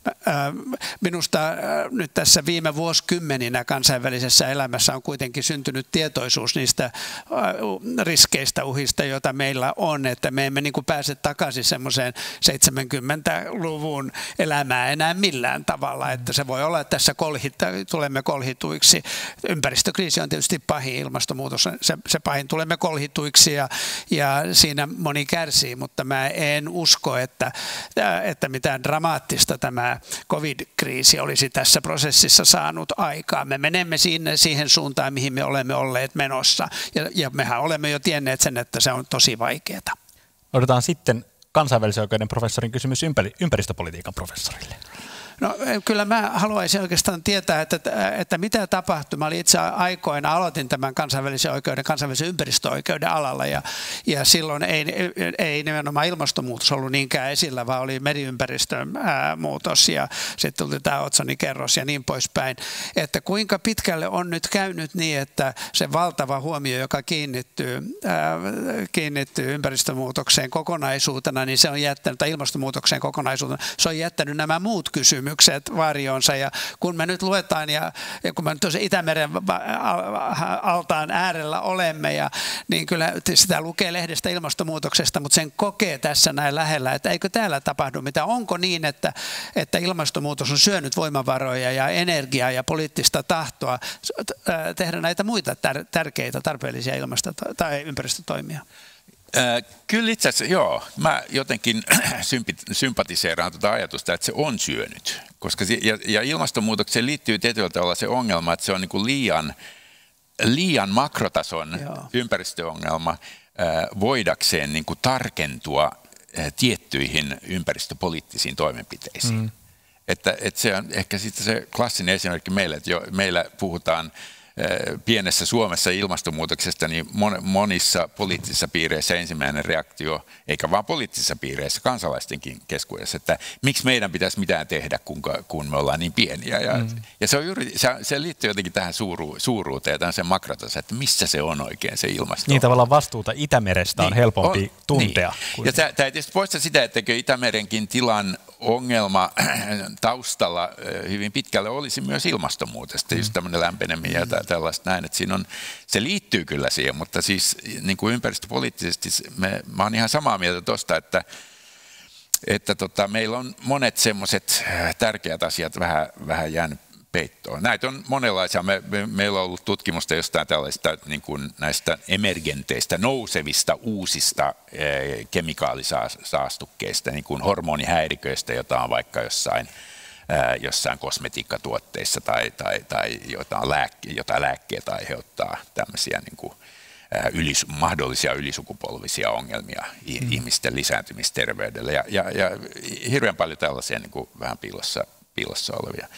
Minusta nyt tässä viime vuosikymmeninä kansainvälisessä elämässä on kuitenkin syntynyt tietoisuus niistä riskeistä, uhista, joita meillä on, että me emme niin kuin pääse takaisin semmoiseen seitsemänkymmentäluvun elämään enää millään tavalla, että se voi olla, että tässä kolhita, tulemme kolhituiksi. Ympäristökriisi on tietysti pahin, ilmastonmuutos se, se pahin, tulemme kolhituiksi ja, ja siinä moni kärsii, mutta mä en usko, että, että mitään dramaattista tämä covid-kriisi olisi tässä prosessissa saanut aikaan. Me menemme siinä, siihen suuntaan, mihin me olemme olleet menossa ja, ja mehän olemme jo tienneet sen, että se on tosi vaikeaa. Odotetaan sitten kansainvälisen oikeuden professorin kysymys ympäristöpolitiikan professorille. No kyllä mä haluaisin oikeastaan tietää, että, että mitä tapahtui. Mä olin itse aikoina, aloitin tämän kansainvälisen oikeuden, kansainvälisen ympäristöoikeuden alalla ja, ja silloin ei, ei nimenomaan ilmastonmuutos ollut niinkään esillä, vaan oli meriympäristön ää, muutos ja sitten tuli tämä otsonikerros ja niin poispäin. Että kuinka pitkälle on nyt käynyt niin, että se valtava huomio, joka kiinnittyy, ää, kiinnittyy ympäristömuutokseen kokonaisuutena, niin se on jättänyt, tai ilmastonmuutokseen kokonaisuutena, se on jättänyt nämä muut kysymykset varjonsa ja kun me nyt luetaan ja, ja kun me nyt tuossa Itämeren altaan äärellä olemme ja niin kyllä sitä lukee lehdestä ilmastonmuutoksesta, mutta sen kokee tässä näin lähellä, että eikö täällä tapahdu mitään. Onko niin, että, että ilmastonmuutos on syönyt voimavaroja ja energiaa ja poliittista tahtoa tehdä näitä muita tärkeitä tarpeellisia ilmasto- tai ympäristötoimia? Kyllä itse asiassa, joo. Mä jotenkin sympatiseeraan tuota ajatusta, että se on syönyt. Koska se, ja, ja ilmastonmuutokseen liittyy tietyllä tavalla se ongelma, että se on niin kuin liian, liian makrotason joo. ympäristöongelma ää, voidakseen niin kuin tarkentua ää, tiettyihin ympäristöpoliittisiin toimenpiteisiin. Mm. Että, että se on ehkä sitten se klassinen esimerkki meille, että jo, meillä puhutaan pienessä Suomessa ilmastonmuutoksesta, niin monissa poliittisissa piireissä ensimmäinen reaktio, eikä vaan poliittisissa piireissä, kansalaistenkin keskuudessa, että miksi meidän pitäisi mitään tehdä, kun, kun me ollaan niin pieniä. Ja, mm. ja se, on juuri, se, se liittyy jotenkin tähän suuru, suuruuteen ja sen makrotason, että missä se on oikein se ilmasto. Niin tavallaan vastuuta Itämerestä on niin, helpompi on, tuntea. Niin. Kuin... Ja tämä ei tietysti poista sitä, että Itämerenkin tilan ongelma taustalla hyvin pitkälle olisi myös ilmastonmuutosta, mm. just tämmöinen lämpeneminen ja tällaista näin, että siinä on, se liittyy kyllä siihen, mutta siis niin kuin ympäristöpoliittisesti me, mä oon ihan samaa mieltä tuosta, että, että tota, meillä on monet semmoiset tärkeät asiat vähän, vähän jäänyt peittoon. Näitä on monenlaisia. Me, me, meillä on ollut tutkimusta jostain tällaista niin kuin näistä emergenteistä, nousevista uusista eh, kemikaalisaastukkeista, niin kuin hormonihäiriköistä, jota on vaikka jossain jossain kosmetiikkatuotteissa tai, tai, tai jotain, lääkke, jotain lääkkeitä aiheuttaa tämmöisiä niin kuin, ylis, mahdollisia ylisukupolvisia ongelmia mm. ihmisten lisääntymisterveydelle ja, ja, ja hirveän paljon tällaisia niin kuin vähän piilossa, piilossa olevia.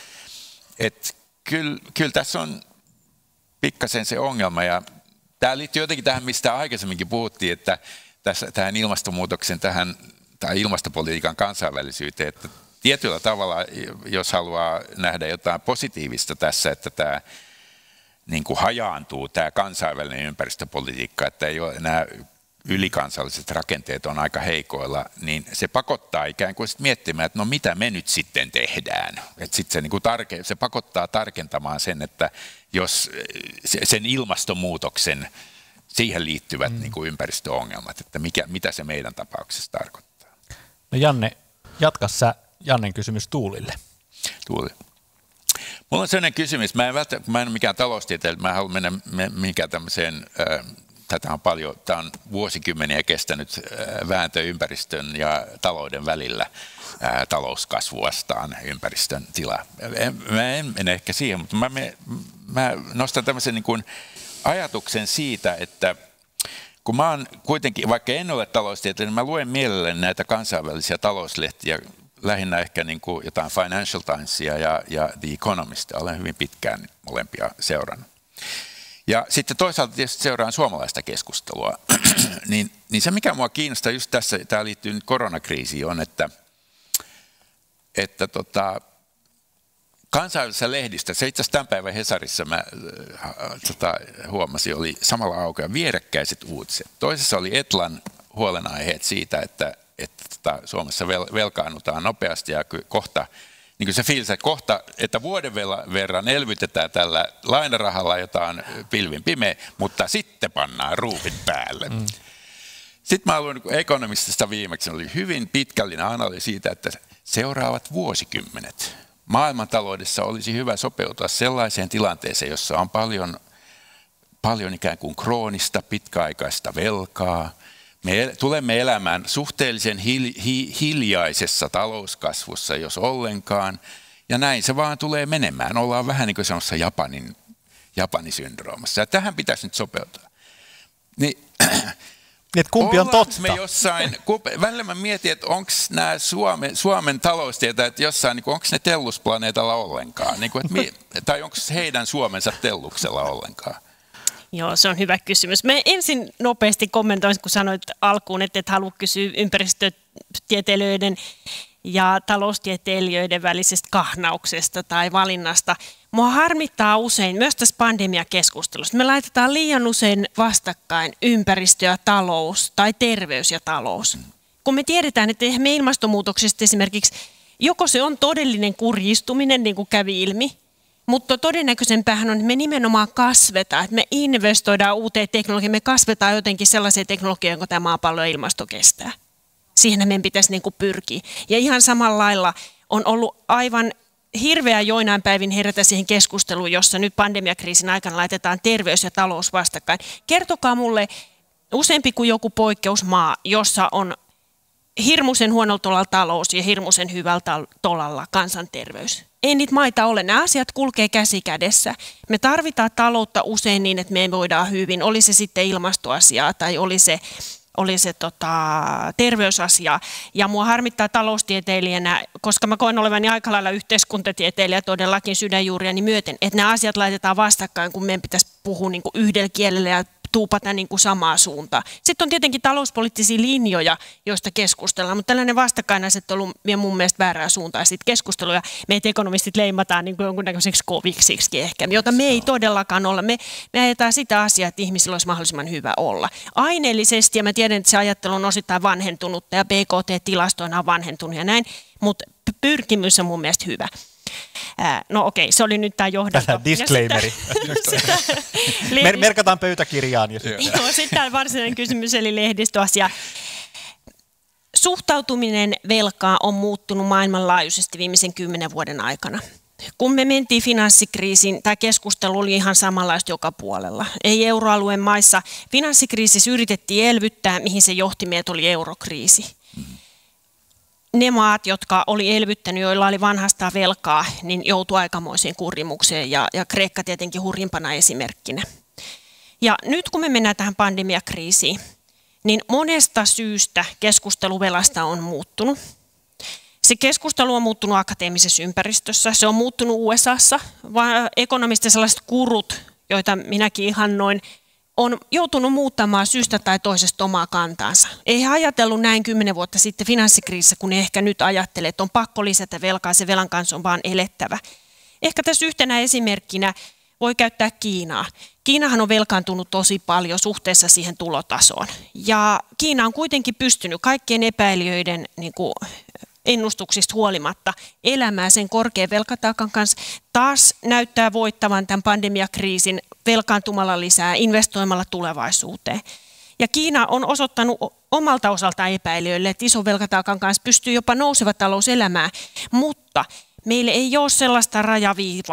Et kyllä, kyllä tässä on pikkasen se ongelma ja tämä liittyy jotenkin tähän, mistä aikaisemminkin puhuttiin, että tässä, tähän ilmastonmuutoksen tähän, tai ilmastopolitiikan kansainvälisyyteen, että tietyllä tavalla, jos haluaa nähdä jotain positiivista tässä, että tämä niin kuin hajaantuu, tämä kansainvälinen ympäristöpolitiikka, että ei ole enää ylikansalliset rakenteet on aika heikoilla, niin se pakottaa ikään kuin sit miettimään, että no mitä me nyt sitten tehdään. Että sit se, niin kuin tarke, se pakottaa tarkentamaan sen, että jos sen ilmastonmuutoksen, siihen liittyvät mm. niin kuin ympäristöongelmat, että mikä, mitä se meidän tapauksessa tarkoittaa. No Janne, jatka sä Jannen kysymys Tuulille. Tuuli. Mulla on sellainen kysymys. Mä en, välttämättä, mä en ole mikään taloustieteilijä, mä haluan mennä mihinkään tämmöiseen, äh, tätä on paljon, tämä on vuosikymmeniä kestänyt äh, vääntö ympäristön ja talouden välillä, äh, talouskasvu vastaan ympäristön tila. Mä en mene ehkä siihen, mutta mä, me, mä nostan tämmöisen niin kuin ajatuksen siitä, että kun mä oon kuitenkin, vaikka en ole taloustieteilijä, niin mä luen mielelläni näitä kansainvälisiä talouslehtiä, lähinnä ehkä niin kuin jotain Financial Timesia ja, ja The Economistia. Olen hyvin pitkään molempia seurannut. Ja sitten toisaalta tietysti seuraan suomalaista keskustelua. niin, niin se, mikä mua kiinnostaa just tässä, tämä liittyy nyt koronakriisiin, on, että, että tota, kansainvälisessä lehdistä, se itse asiassa tämän päivän Hesarissa mä äh, tota, huomasin, oli samalla aukeaa vierekkäiset uutiset. Toisessa oli Etlan huolenaiheet siitä, että että tota, Suomessa velkaannutaan nopeasti ja kohta, niin kuin se fiilis, että kohta, että vuoden verran elvytetään tällä lainarahalla, jota on pilvin pimeä, mutta sitten pannaan ruuvit päälle. Mm. Sitten mä luin Economistista viimeksi, oli hyvin pitkällinen analyysi siitä, että seuraavat vuosikymmenet maailmantaloudessa olisi hyvä sopeutua sellaiseen tilanteeseen, jossa on paljon, paljon ikään kuin kroonista, pitkäaikaista velkaa. Me tulemme elämään suhteellisen hiljaisessa talouskasvussa, jos ollenkaan, ja näin se vaan tulee menemään. Ollaan vähän niin kuin semmoisessa Japanin, Japanisyndroomassa, ja tähän pitäisi nyt sopeutua. Niin, että kumpi on totta? Me jossain, välillä mä mietin, että onko nämä Suomen, Suomen taloustietäjät jossain, niin onko ne tellusplaneetalla ollenkaan, niin kuin, että, tai onko heidän Suomensa telluksella ollenkaan? Joo, se on hyvä kysymys. Mä ensin nopeasti kommentoin, kun sanoit alkuun, että et halua kysyä ympäristötieteilijöiden ja taloustieteilijöiden välisestä kahnauksesta tai valinnasta. Mua harmittaa usein, myös tässä pandemiakeskustelussa, me laitetaan liian usein vastakkain ympäristö ja talous tai terveys ja talous. Kun me tiedetään, että eihän me ilmastonmuutoksesta esimerkiksi, joko se on todellinen kurjistuminen, niin kuin kävi ilmi, mutta todennäköisempäähän on, että me nimenomaan kasvetaan, että me investoidaan uuteen teknologiaan, me kasvetaan jotenkin sellaiseen teknologiaan, jonka tämä maapallo ja ilmasto kestää. Siihen meidän pitäisi niin kuin pyrkiä. Ja ihan samalla lailla on ollut aivan hirveä joinain päivin herätä siihen keskusteluun, jossa nyt pandemiakriisin aikana laitetaan terveys ja talous vastakkain. Kertokaa mulle useampi kuin joku poikkeusmaa, jossa on hirmuisen huonolla tolalla talous ja hirmuisen hyvällä tolalla kansanterveys. Ei niitä maita ole. Nämä asiat kulkee käsi kädessä. Me tarvitaan taloutta usein niin, että me voidaan hyvin. Oli se sitten ilmastoasiaa tai oli se, oli se tota, terveysasia. Ja mua harmittaa taloustieteilijänä, koska mä koen olevani aika lailla yhteiskuntatieteilijä todellakin sydänjuuriani myöten, että nämä asiat laitetaan vastakkain, kun meidän pitäisi puhua niin kuin yhdellä kielellä ja tuupata niin kuin samaa suuntaan. Sitten on tietenkin talouspoliittisia linjoja, joista keskustellaan, mutta tällainen vastakkainasettelu vie mun mielestä väärää suuntaan. Sitten keskusteluja meitä ekonomistit leimataan niin kuin jonkunnäköiseksi koviksiksi ehkä, jota me ei todellakaan olla. Me, me ajetaan sitä asiaa, että ihmisillä olisi mahdollisimman hyvä olla. Aineellisesti, ja mä tiedän, että se ajattelu on osittain vanhentunutta ja B K T-tilastoina on vanhentunut ja näin, mutta pyrkimys on mun mielestä hyvä. No okei, se oli nyt tämä johdanto. Disclaimeri. Mer- merkataan pöytäkirjaan. Jos Joo, sitten tämä varsinainen kysymys, eli lehdistöasia. Suhtautuminen velkaa on muuttunut maailmanlaajuisesti viimeisen kymmenen vuoden aikana. Kun me mentiin finanssikriisiin, tämä keskustelu oli ihan samanlaista joka puolella. Ei euroalueen maissa. Finanssikriisissä yritettiin elvyttää, mihin se johti meitä oli eurokriisi. Ne maat, jotka oli elvyttänyt, joilla oli vanhasta velkaa, niin joutui aikamoiseen kurimukseen ja, ja Kreikka tietenkin hurjimpana esimerkkinä. Ja nyt kun me mennään tähän pandemiakriisiin, niin monesta syystä keskustelu velasta on muuttunut. Se keskustelu on muuttunut akateemisessa ympäristössä, se on muuttunut U S A:ssa, vaan ekonomistit sellaiset kurut, joita minäkin ihannoin, on joutunut muuttamaan syystä tai toisesta omaa kantaansa. Ei he ajatellut näin kymmenen vuotta sitten finanssikriisissä, kun ne ehkä nyt ajattelee, että on pakko lisätä velkaa, se velan kanssa on vaan elettävä. Ehkä tässä yhtenä esimerkkinä voi käyttää Kiinaa. Kiinahan on velkaantunut tosi paljon suhteessa siihen tulotasoon. Ja Kiina on kuitenkin pystynyt kaikkien epäilijöiden niin kuin ennustuksista huolimatta elämään sen korkean velkataakan kanssa. Taas näyttää voittavan tämän pandemiakriisin velkaantumalla lisää, investoimalla tulevaisuuteen. Ja Kiina on osoittanut omalta osaltaan epäilijöille, että ison velkataakan kanssa pystyy jopa nouseva talous elämään, mutta meillä ei ole sellaista rajaviivaa,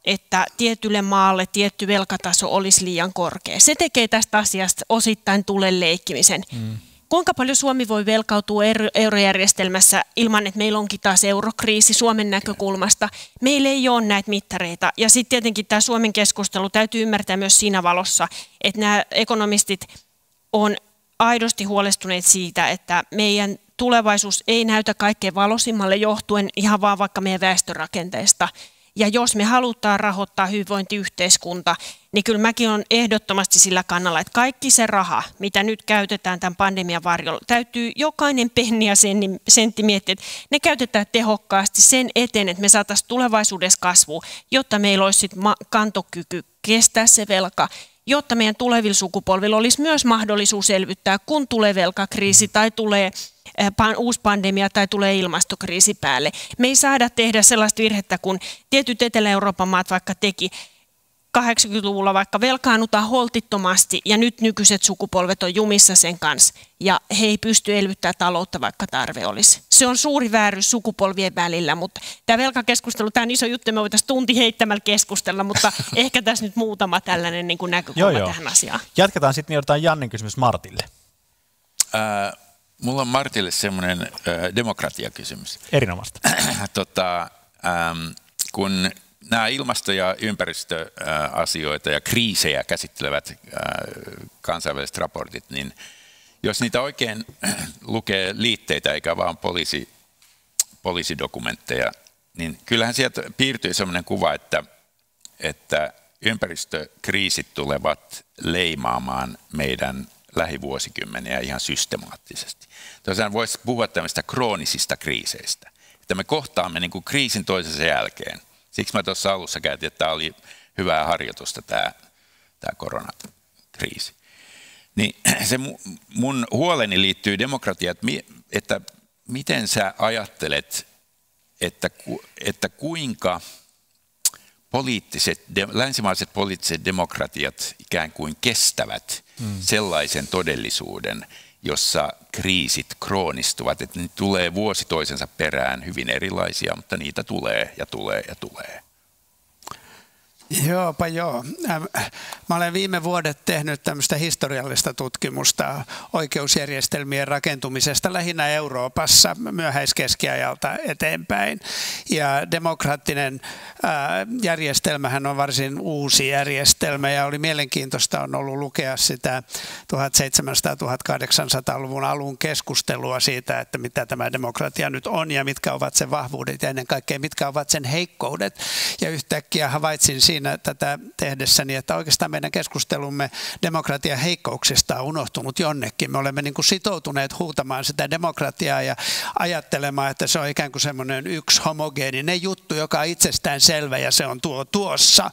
että tietylle maalle tietty velkataso olisi liian korkea. Se tekee tästä asiasta osittain tulen leikkimisen. Mm. Kuinka paljon Suomi voi velkautua eurojärjestelmässä ilman, että meillä onkin taas eurokriisi Suomen näkökulmasta? Meillä ei ole näitä mittareita. Ja sitten tietenkin tämä Suomen keskustelu täytyy ymmärtää myös siinä valossa, että nämä ekonomistit on aidosti huolestuneet siitä, että meidän tulevaisuus ei näytä kaikkein valoisimmalle johtuen ihan vaan vaikka meidän väestörakenteesta. Ja jos me halutaan rahoittaa hyvinvointiyhteiskunta, niin kyllä mäkin olen ehdottomasti sillä kannalla, että kaikki se raha, mitä nyt käytetään tämän pandemian varjolla, täytyy jokainen penni ja sentti miettiä, että ne käytetään tehokkaasti sen eteen, että me saataisiin tulevaisuudessa kasvua, jotta meillä olisi sit kantokyky kestää se velka, jotta meidän tulevilla sukupolvilla olisi myös mahdollisuus elvyttää, kun tulee velkakriisi tai tulee uusi pandemia tai tulee ilmastokriisi päälle. Me ei saada tehdä sellaista virhettä, kun tietyt Etelä-Euroopan maat vaikka teki kahdeksankymmentäluvulla vaikka velkaannutaan holtittomasti ja nyt nykyiset sukupolvet on jumissa sen kanssa ja he ei pysty elvyttämään taloutta, vaikka tarve olisi. Se on suuri vääryys sukupolvien välillä, mutta tämä velkakeskustelu, tämä on iso juttu, me voitaisiin tunti heittämällä keskustella, mutta ehkä tässä nyt muutama tällainen niin kuin näkökulma joo, tähän joo. asiaan. Jatketaan sitten, niin otetaan Jannen kysymys Martille. Äh, mulla on Martille semmoinen äh, demokratiakysymys. Erinomaista. tota, ähm, kun nämä ilmasto- ja ympäristöasioita ja kriisejä käsittelevät kansainväliset raportit, niin jos niitä oikein lukee liitteitä eikä vaan poliisi, poliisidokumentteja, niin kyllähän sieltä piirtyy sellainen kuva, että, että ympäristökriisit tulevat leimaamaan meidän lähivuosikymmeniä ihan systemaattisesti. Tosiaan voisi puhua tämmöistä kroonisista kriiseistä, että me kohtaamme niin kuin kriisin toisensa jälkeen. Siksi mä tuossa alussa käytin, että tämä oli hyvää harjoitusta tämä, tämä koronakriisi. Niin se mun huoleni liittyy demokratiaan, että, että miten sä ajattelet, että, että kuinka poliittiset, länsimaiset poliittiset demokratiat ikään kuin kestävät hmm. sellaisen todellisuuden, jossa kriisit kroonistuvat, että ne tulee vuosi toisensa perään hyvin erilaisia, mutta niitä tulee ja tulee ja tulee. Joopa joo. Mä olen viime vuodet tehnyt tämmöistä historiallista tutkimusta oikeusjärjestelmien rakentumisesta lähinnä Euroopassa myöhäiskeskiajalta eteenpäin. Ja demokraattinen järjestelmähän on varsin uusi järjestelmä ja oli mielenkiintoista on ollut lukea sitä tuhatseitsemänsataa-tuhatkahdeksansataaluvun alun keskustelua siitä, että mitä tämä demokratia nyt on ja mitkä ovat sen vahvuudet ja ennen kaikkea mitkä ovat sen heikkoudet. Ja yhtäkkiä havaitsin siinä tätä tehdessäni, että oikeastaan meidän keskustelumme demokratian heikkouksista on unohtunut jonnekin. Me olemme niin kuin sitoutuneet huutamaan sitä demokratiaa ja ajattelemaan, että se on ikään kuin semmoinen yksi homogeeninen juttu, joka on itsestään selvä ja se on tuo tuossa.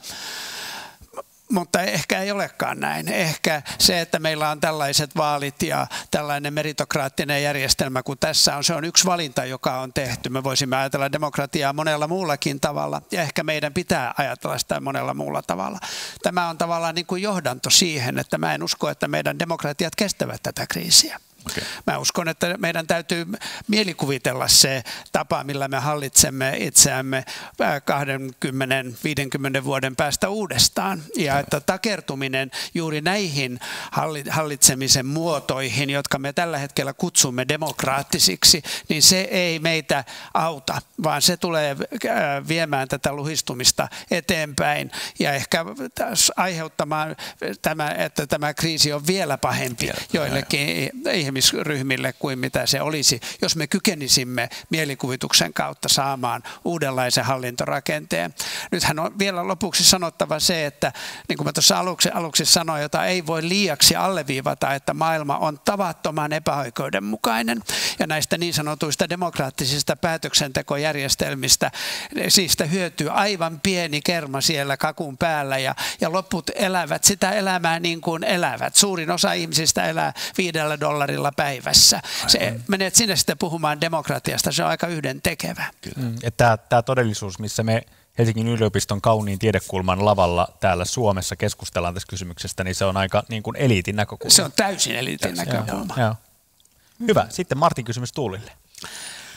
Mutta ehkä ei olekaan näin. Ehkä se, että meillä on tällaiset vaalit ja tällainen meritokraattinen järjestelmä kuin tässä on, se on yksi valinta, joka on tehty. Me voisimme ajatella demokratiaa monella muullakin tavalla ja ehkä meidän pitää ajatella sitä monella muulla tavalla. Tämä on tavallaan niin kuin johdanto siihen, että mä en usko, että meidän demokratiat kestävät tätä kriisiä. Okay. Mä uskon, että meidän täytyy mielikuvitella se tapa, millä me hallitsemme itseämme kaksikymmentä viisikymmentä vuoden päästä uudestaan. Ja että takertuminen juuri näihin hallitsemisen muotoihin, jotka me tällä hetkellä kutsumme demokraattisiksi, niin se ei meitä auta, vaan se tulee viemään tätä luhistumista eteenpäin ja ehkä aiheuttamaan, tämä, että tämä kriisi on vielä pahempi joillekin ihmisryhmille kuin mitä se olisi, jos me kykenisimme mielikuvituksen kautta saamaan uudenlaisen hallintorakenteen. Nythän on vielä lopuksi sanottava se, että niin kuin mä tuossa aluksi, aluksi sanoin, jota ei voi liiaksi alleviivata, että maailma on tavattoman epäoikeudenmukainen ja näistä niin sanotuista demokraattisista päätöksentekojärjestelmistä siitä hyötyy aivan pieni kerma siellä kakun päällä ja, ja loput elävät sitä elämää niin kuin elävät. Suurin osa ihmisistä elää viidellä dollarilla päivässä. Se, menet sinne sitten puhumaan demokratiasta, se on aika yhdentekevä. Mm, että tämä todellisuus, missä me Helsingin yliopiston kauniin tiedekulman lavalla täällä Suomessa keskustellaan tästä kysymyksestä, niin se on aika niin kuin eliitin näkökulma. Se on täysin eliitin täysin näkökulma. Joo, joo. Hyvä. Sitten Martin kysymys Tuulille.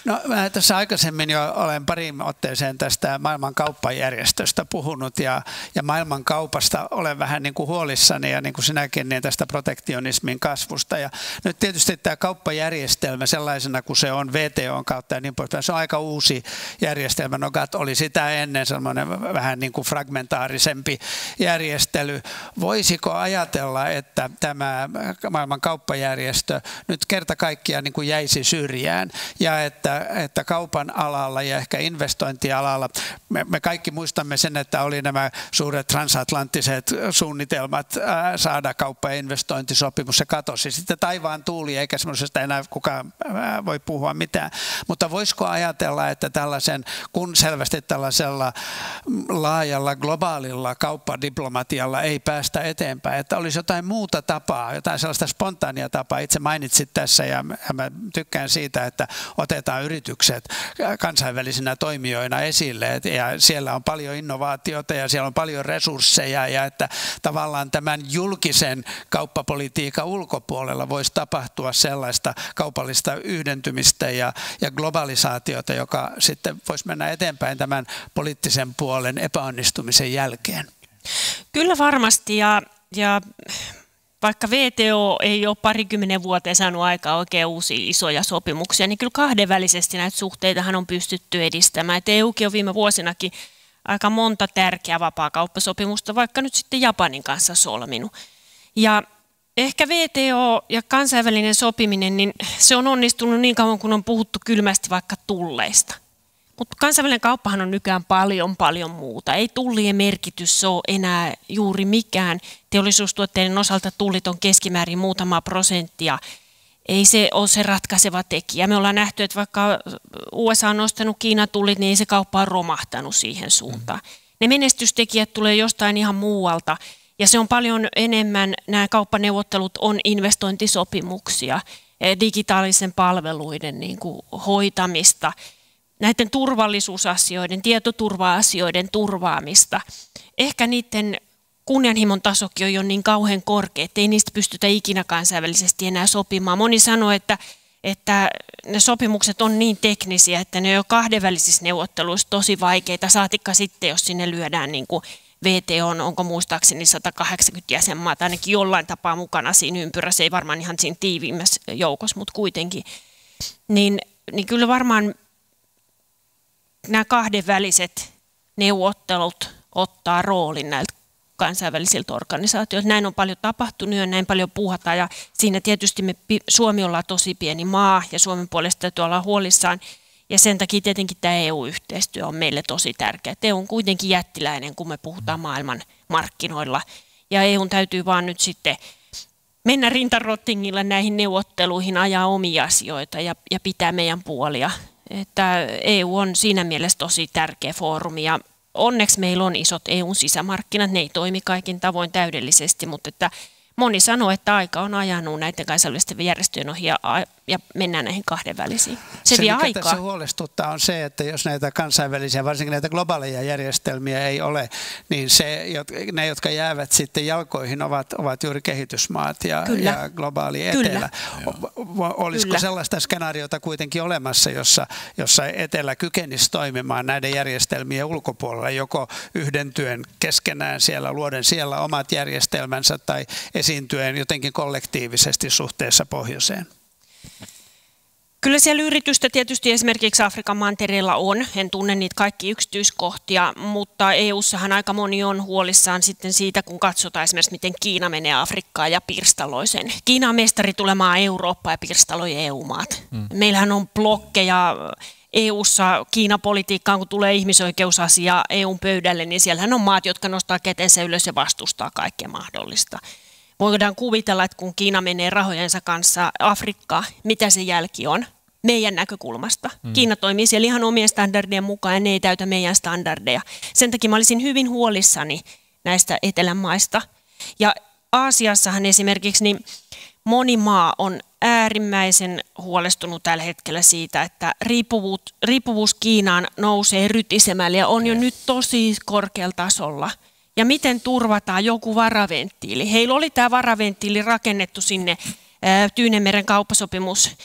No mä tässä aikaisemmin jo olen pariin otteeseen tästä maailman kauppajärjestöstä puhunut ja, ja maailman kaupasta olen vähän niin kuin huolissani ja niin kuin sinäkin niin tästä protektionismin kasvusta. Ja nyt tietysti tämä kauppajärjestelmä sellaisena kuin se on V T O:n kautta ja niin poispäin, se on aika uusi järjestelmä. No G A T T oli sitä ennen sellainen vähän niin kuin fragmentaarisempi järjestely. Voisiko ajatella, että tämä maailman kauppajärjestö nyt kerta kaikkiaan niin kuin jäisi syrjään ja että että kaupan alalla ja ehkä investointialalla, me, me kaikki muistamme sen, että oli nämä suuret transatlanttiset suunnitelmat ää, saada kauppa- ja investointisopimus, se katosi. Sitten taivaan tuuli, eikä semmoisesta enää kukaan ää, voi puhua mitään. Mutta voisiko ajatella, että tällaisen, kun selvästi tällaisella laajalla globaalilla kauppadiplomatialla ei päästä eteenpäin, että olisi jotain muuta tapaa, jotain sellaista spontaania tapaa. Itse mainitsit tässä ja mä tykkään siitä, että otetaan yritykset kansainvälisinä toimijoina esille ja siellä on paljon innovaatiota ja siellä on paljon resursseja ja että tavallaan tämän julkisen kauppapolitiikan ulkopuolella voisi tapahtua sellaista kaupallista yhdentymistä ja, ja globalisaatiota, joka sitten voisi mennä eteenpäin tämän poliittisen puolen epäonnistumisen jälkeen. Kyllä varmasti ja, ja vaikka V T O ei ole parikymmenen vuoteen saanut aikaa oikein uusia isoja sopimuksia, niin kyllä kahdenvälisesti näitä suhteitahan on pystytty edistämään. Et E Ukin on viime vuosinakin aika monta tärkeää vapaakauppasopimusta, vaikka nyt sitten Japanin kanssa solminut. Ja ehkä V T O ja kansainvälinen sopiminen, niin se on onnistunut niin kauan, kun on puhuttu kylmästi vaikka tulleista. Mutta kansainvälinen kauppahan on nykyään paljon, paljon muuta. Ei tullien merkitys ole enää juuri mikään. Teollisuustuotteiden osalta tullit on keskimäärin muutama prosenttia. Ei se ole se ratkaiseva tekijä. Me ollaan nähty, että vaikka U S A on nostanut Kiinan tullit, niin ei se kauppa on romahtanut siihen suuntaan. Ne menestystekijät tulee jostain ihan muualta. Ja se on paljon enemmän, nämä kauppaneuvottelut on investointisopimuksia, digitaalisen palveluiden niin kuin hoitamista, näiden turvallisuusasioiden, tietoturva-asioiden turvaamista. Ehkä niiden kunnianhimon tasokin on jo niin kauhean korkea, että ei niistä pystytä ikinä kansainvälisesti enää sopimaan. Moni sanoo, että, että ne sopimukset on niin teknisiä, että ne on jo kahdenvälisissä neuvotteluissa tosi vaikeita, saatikka sitten, jos sinne lyödään niin kuin V T O on, onko muistaakseni sata kahdeksankymmentä jäsenmaata, ainakin jollain tapaa mukana siinä ympyrässä, ei varmaan ihan siinä tiiviimmässä joukossa, mutta kuitenkin. Niin, niin kyllä varmaan nämä kahdenväliset neuvottelut ottaa roolin näiltä kansainvälisiltä organisaatioilta. Näin on paljon tapahtunut ja näin paljon puhutaan ja siinä tietysti me, Suomi ollaan tosi pieni maa ja Suomen puolesta täytyy olla huolissaan ja sen takia tietenkin tämä E U-yhteistyö on meille tosi tärkeä. E U on kuitenkin jättiläinen, kun me puhutaan maailman markkinoilla ja E U:n täytyy vaan nyt sitten mennä rintarottingilla näihin neuvotteluihin, ajaa omia asioita ja, ja pitää meidän puolia. Että E U on siinä mielessä tosi tärkeä foorumi ja onneksi meillä on isot E U:n sisämarkkinat, ne ei toimi kaikin tavoin täydellisesti, mutta että moni sanoo, että aika on ajanut näiden kansainvälisten järjestöjen ohi ja, ja mennään näihin kahdenvälisiin. Se, se vie mikä aikaa. tässä huolestuttaa on se, että jos näitä kansainvälisiä, varsinkin näitä globaaleja järjestelmiä ei ole, niin se, ne, jotka jäävät sitten jalkoihin, ovat, ovat juuri kehitysmaat ja, ja globaali etelä. Kyllä. Olisiko Kyllä. sellaista skenaariota kuitenkin olemassa, jossa, jossa etelä kykenisi toimimaan näiden järjestelmien ulkopuolella, joko yhdentyen keskenään siellä, luoden siellä omat järjestelmänsä tai esiintyen jotenkin kollektiivisesti suhteessa pohjoiseen? Kyllä siellä yritystä tietysti esimerkiksi Afrikan mantereella on, en tunne niitä kaikki yksityiskohtia, mutta E U:ssahan aika moni on huolissaan sitten siitä, kun katsotaan esimerkiksi, miten Kiina menee Afrikkaan ja pirstaloi sen. Kiina on mestari tulemaan Eurooppaan ja pirstaloi E U-maat. Hmm. Meillähän on blokkeja E U:ssa Kiina-politiikkaan, kun tulee ihmisoikeusasia E U:n pöydälle, niin siellähän on maat, jotka nostaa kätensä ylös ja vastustaa kaikkea mahdollista. Voidaan kuvitella, että kun Kiina menee rahojensa kanssa Afrikkaan, mitä se jälki on meidän näkökulmasta. Mm. Kiina toimii siellä ihan omien standardien mukaan ja ne ei täytä meidän standardeja. Sen takia mä olisin hyvin huolissani näistä etelän maista. Ja Aasiassahan esimerkiksi niin moni maa on äärimmäisen huolestunut tällä hetkellä siitä, että riippuvuus, riippuvuus Kiinaan nousee rytisemällä ja on jo nyt tosi korkealla tasolla. Ja miten turvataan joku varaventtiili? Heillä oli tämä varaventtiili rakennettu sinne Tyynemeren kauppasopimus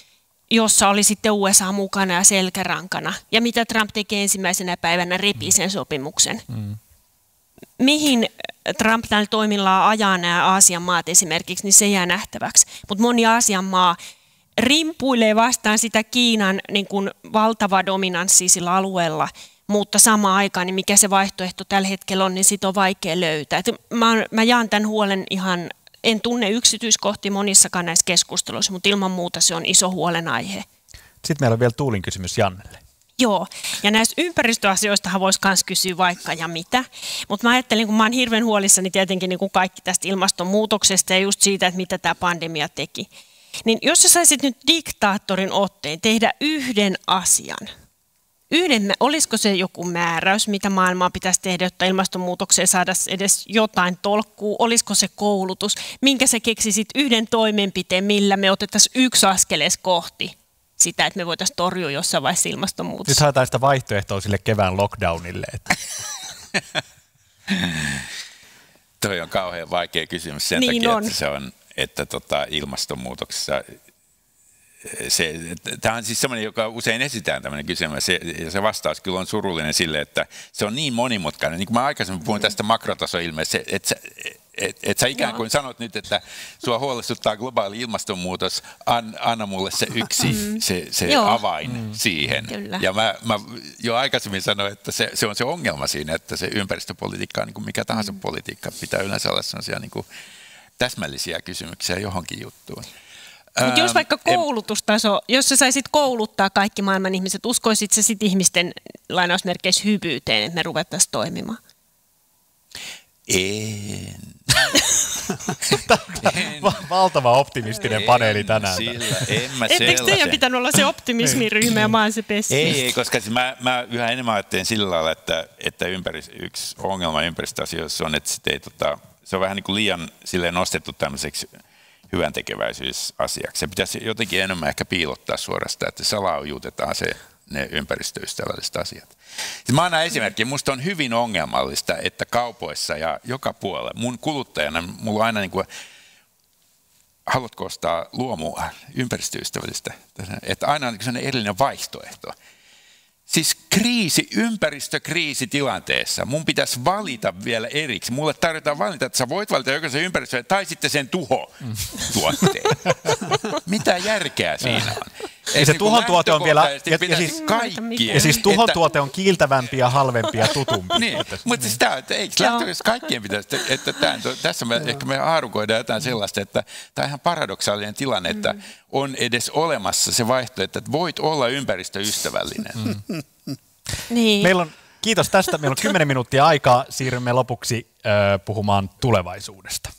jossa oli sitten U S A mukana ja selkärankana. Ja mitä Trump tekee ensimmäisenä päivänä, repii sen sopimuksen. Mm. Mihin Trump tällä toimillaan ajaa nämä Aasian maat esimerkiksi, niin se jää nähtäväksi. Mutta moni Aasian maa rimpuilee vastaan sitä Kiinan niin kuin valtavaa dominanssia sillä alueella, mutta samaan aikaan, niin mikä se vaihtoehto tällä hetkellä on, niin sitä on vaikea löytää. Et mä, mä jaan tämän huolen ihan, en tunne yksityiskohtia monissakaan näissä keskusteluissa, mutta ilman muuta se on iso huolenaihe. Sitten meillä on vielä Tuulin kysymys Jannelle. Joo, ja näistä ympäristöasioistahan voisi myös kysyä vaikka ja mitä, mutta mä ajattelin, kun mä oon hirveän huolissani tietenkin niin kuin kaikki tästä ilmastonmuutoksesta ja just siitä, että mitä tämä pandemia teki, niin jos sä saisit nyt diktaattorin otteen tehdä yhden asian, yhden, olisiko se joku määräys, mitä maailmaa pitäisi tehdä, jotta ilmastonmuutokseen saada edes jotain tolkkuu, olisiko se koulutus, minkä sä keksisit yhden toimenpiteen, millä me otettaisiin yksi askelees kohti sitä, että me voitaisiin torjua jossain vaiheessa ilmastonmuutosta. Nyt haetaan sitä vaihtoehtoa sille kevään lockdownille. Että. Toi on kauhean vaikea kysymys sen niin takia, on. että se on, että tota, ilmastonmuutoksessa, se, tämä on siis semmoinen, joka usein esitään tämmöinen kysymys, se, ja se vastaus kyllä on surullinen sille, että se on niin monimutkainen. Niin kuin mä aikaisemmin puhuin tästä makrotasoilmeestä, että et, et sä ikään kuin sanot nyt, että sua huolestuttaa globaali ilmastonmuutos, an, anna mulle se yksi mm. se, se avain mm. siihen. Kyllä. Ja mä, mä jo aikaisemmin sanoin, että se, se on se ongelma siinä, että se ympäristöpolitiikka on niin kuin mikä tahansa mm. politiikka. Pitää yleensä olla sellaisia niin kuin täsmällisiä kysymyksiä johonkin juttuun. Mutta jos vaikka koulutustaso, jos sä saisit kouluttaa kaikki maailman ihmiset, uskoisit sä sit ihmisten lainausmerkeissä hyvyyteen, että me ruvettaisiin toimimaan? En. Valtava optimistinen paneeli tänään. Sillä, en mä Etteikö teidän pitänyt olla se optimismiryhmä ja mä oon se pessimismi? Ei, ei, koska mä, mä yhä enemmän ajattelen sillä lailla, että, että ympäris, yksi ongelma ympäristöasioissa on, että sit ei, tota, se on vähän niin kuin liian silleen nostettu tämmöiseksi hyvän tekeväisyysasiaksi. Se pitäisi jotenkin enemmän ehkä piilottaa suorastaan, että salaujutetaan se, ne ympäristöystävälliset asiat. Siis mä annan esimerkki. Musta on hyvin ongelmallista, että kaupoissa ja joka puolella, mun kuluttajana, mulla on aina niin kuin, haluatko ostaa luomua ympäristöystävällistä, että aina on sellainen erillinen vaihtoehto. Siis kriisi, ympäristökriisi tilanteessa, mun pitäisi valita vielä eriksi. Mulle tarjotaan valinta, että sä voit valita joko sen ympäristö tai sitten sen tuho-tuotteen. Mitä järkeä siinä on? Ja se tuhon tuote on vielä, ja, ja, siis, kaikkien, ja siis tuhon tuote on kiiltävämpi ja halvempi ja tutumpi. Niin, mutta siis tämä, että eikö lähtökohtaisesti kaikkien pitäisi, että, että tämän, tässä me, ehkä me haarukoidaan jotain sellaista, että tämä on ihan paradoksaalinen tilanne, että on edes olemassa se vaihtoehto, että voit olla ympäristöystävällinen. Mm. Niin. Meillä on, kiitos tästä, meillä on kymmenen minuuttia aikaa, siirrymme lopuksi äh, puhumaan tulevaisuudesta.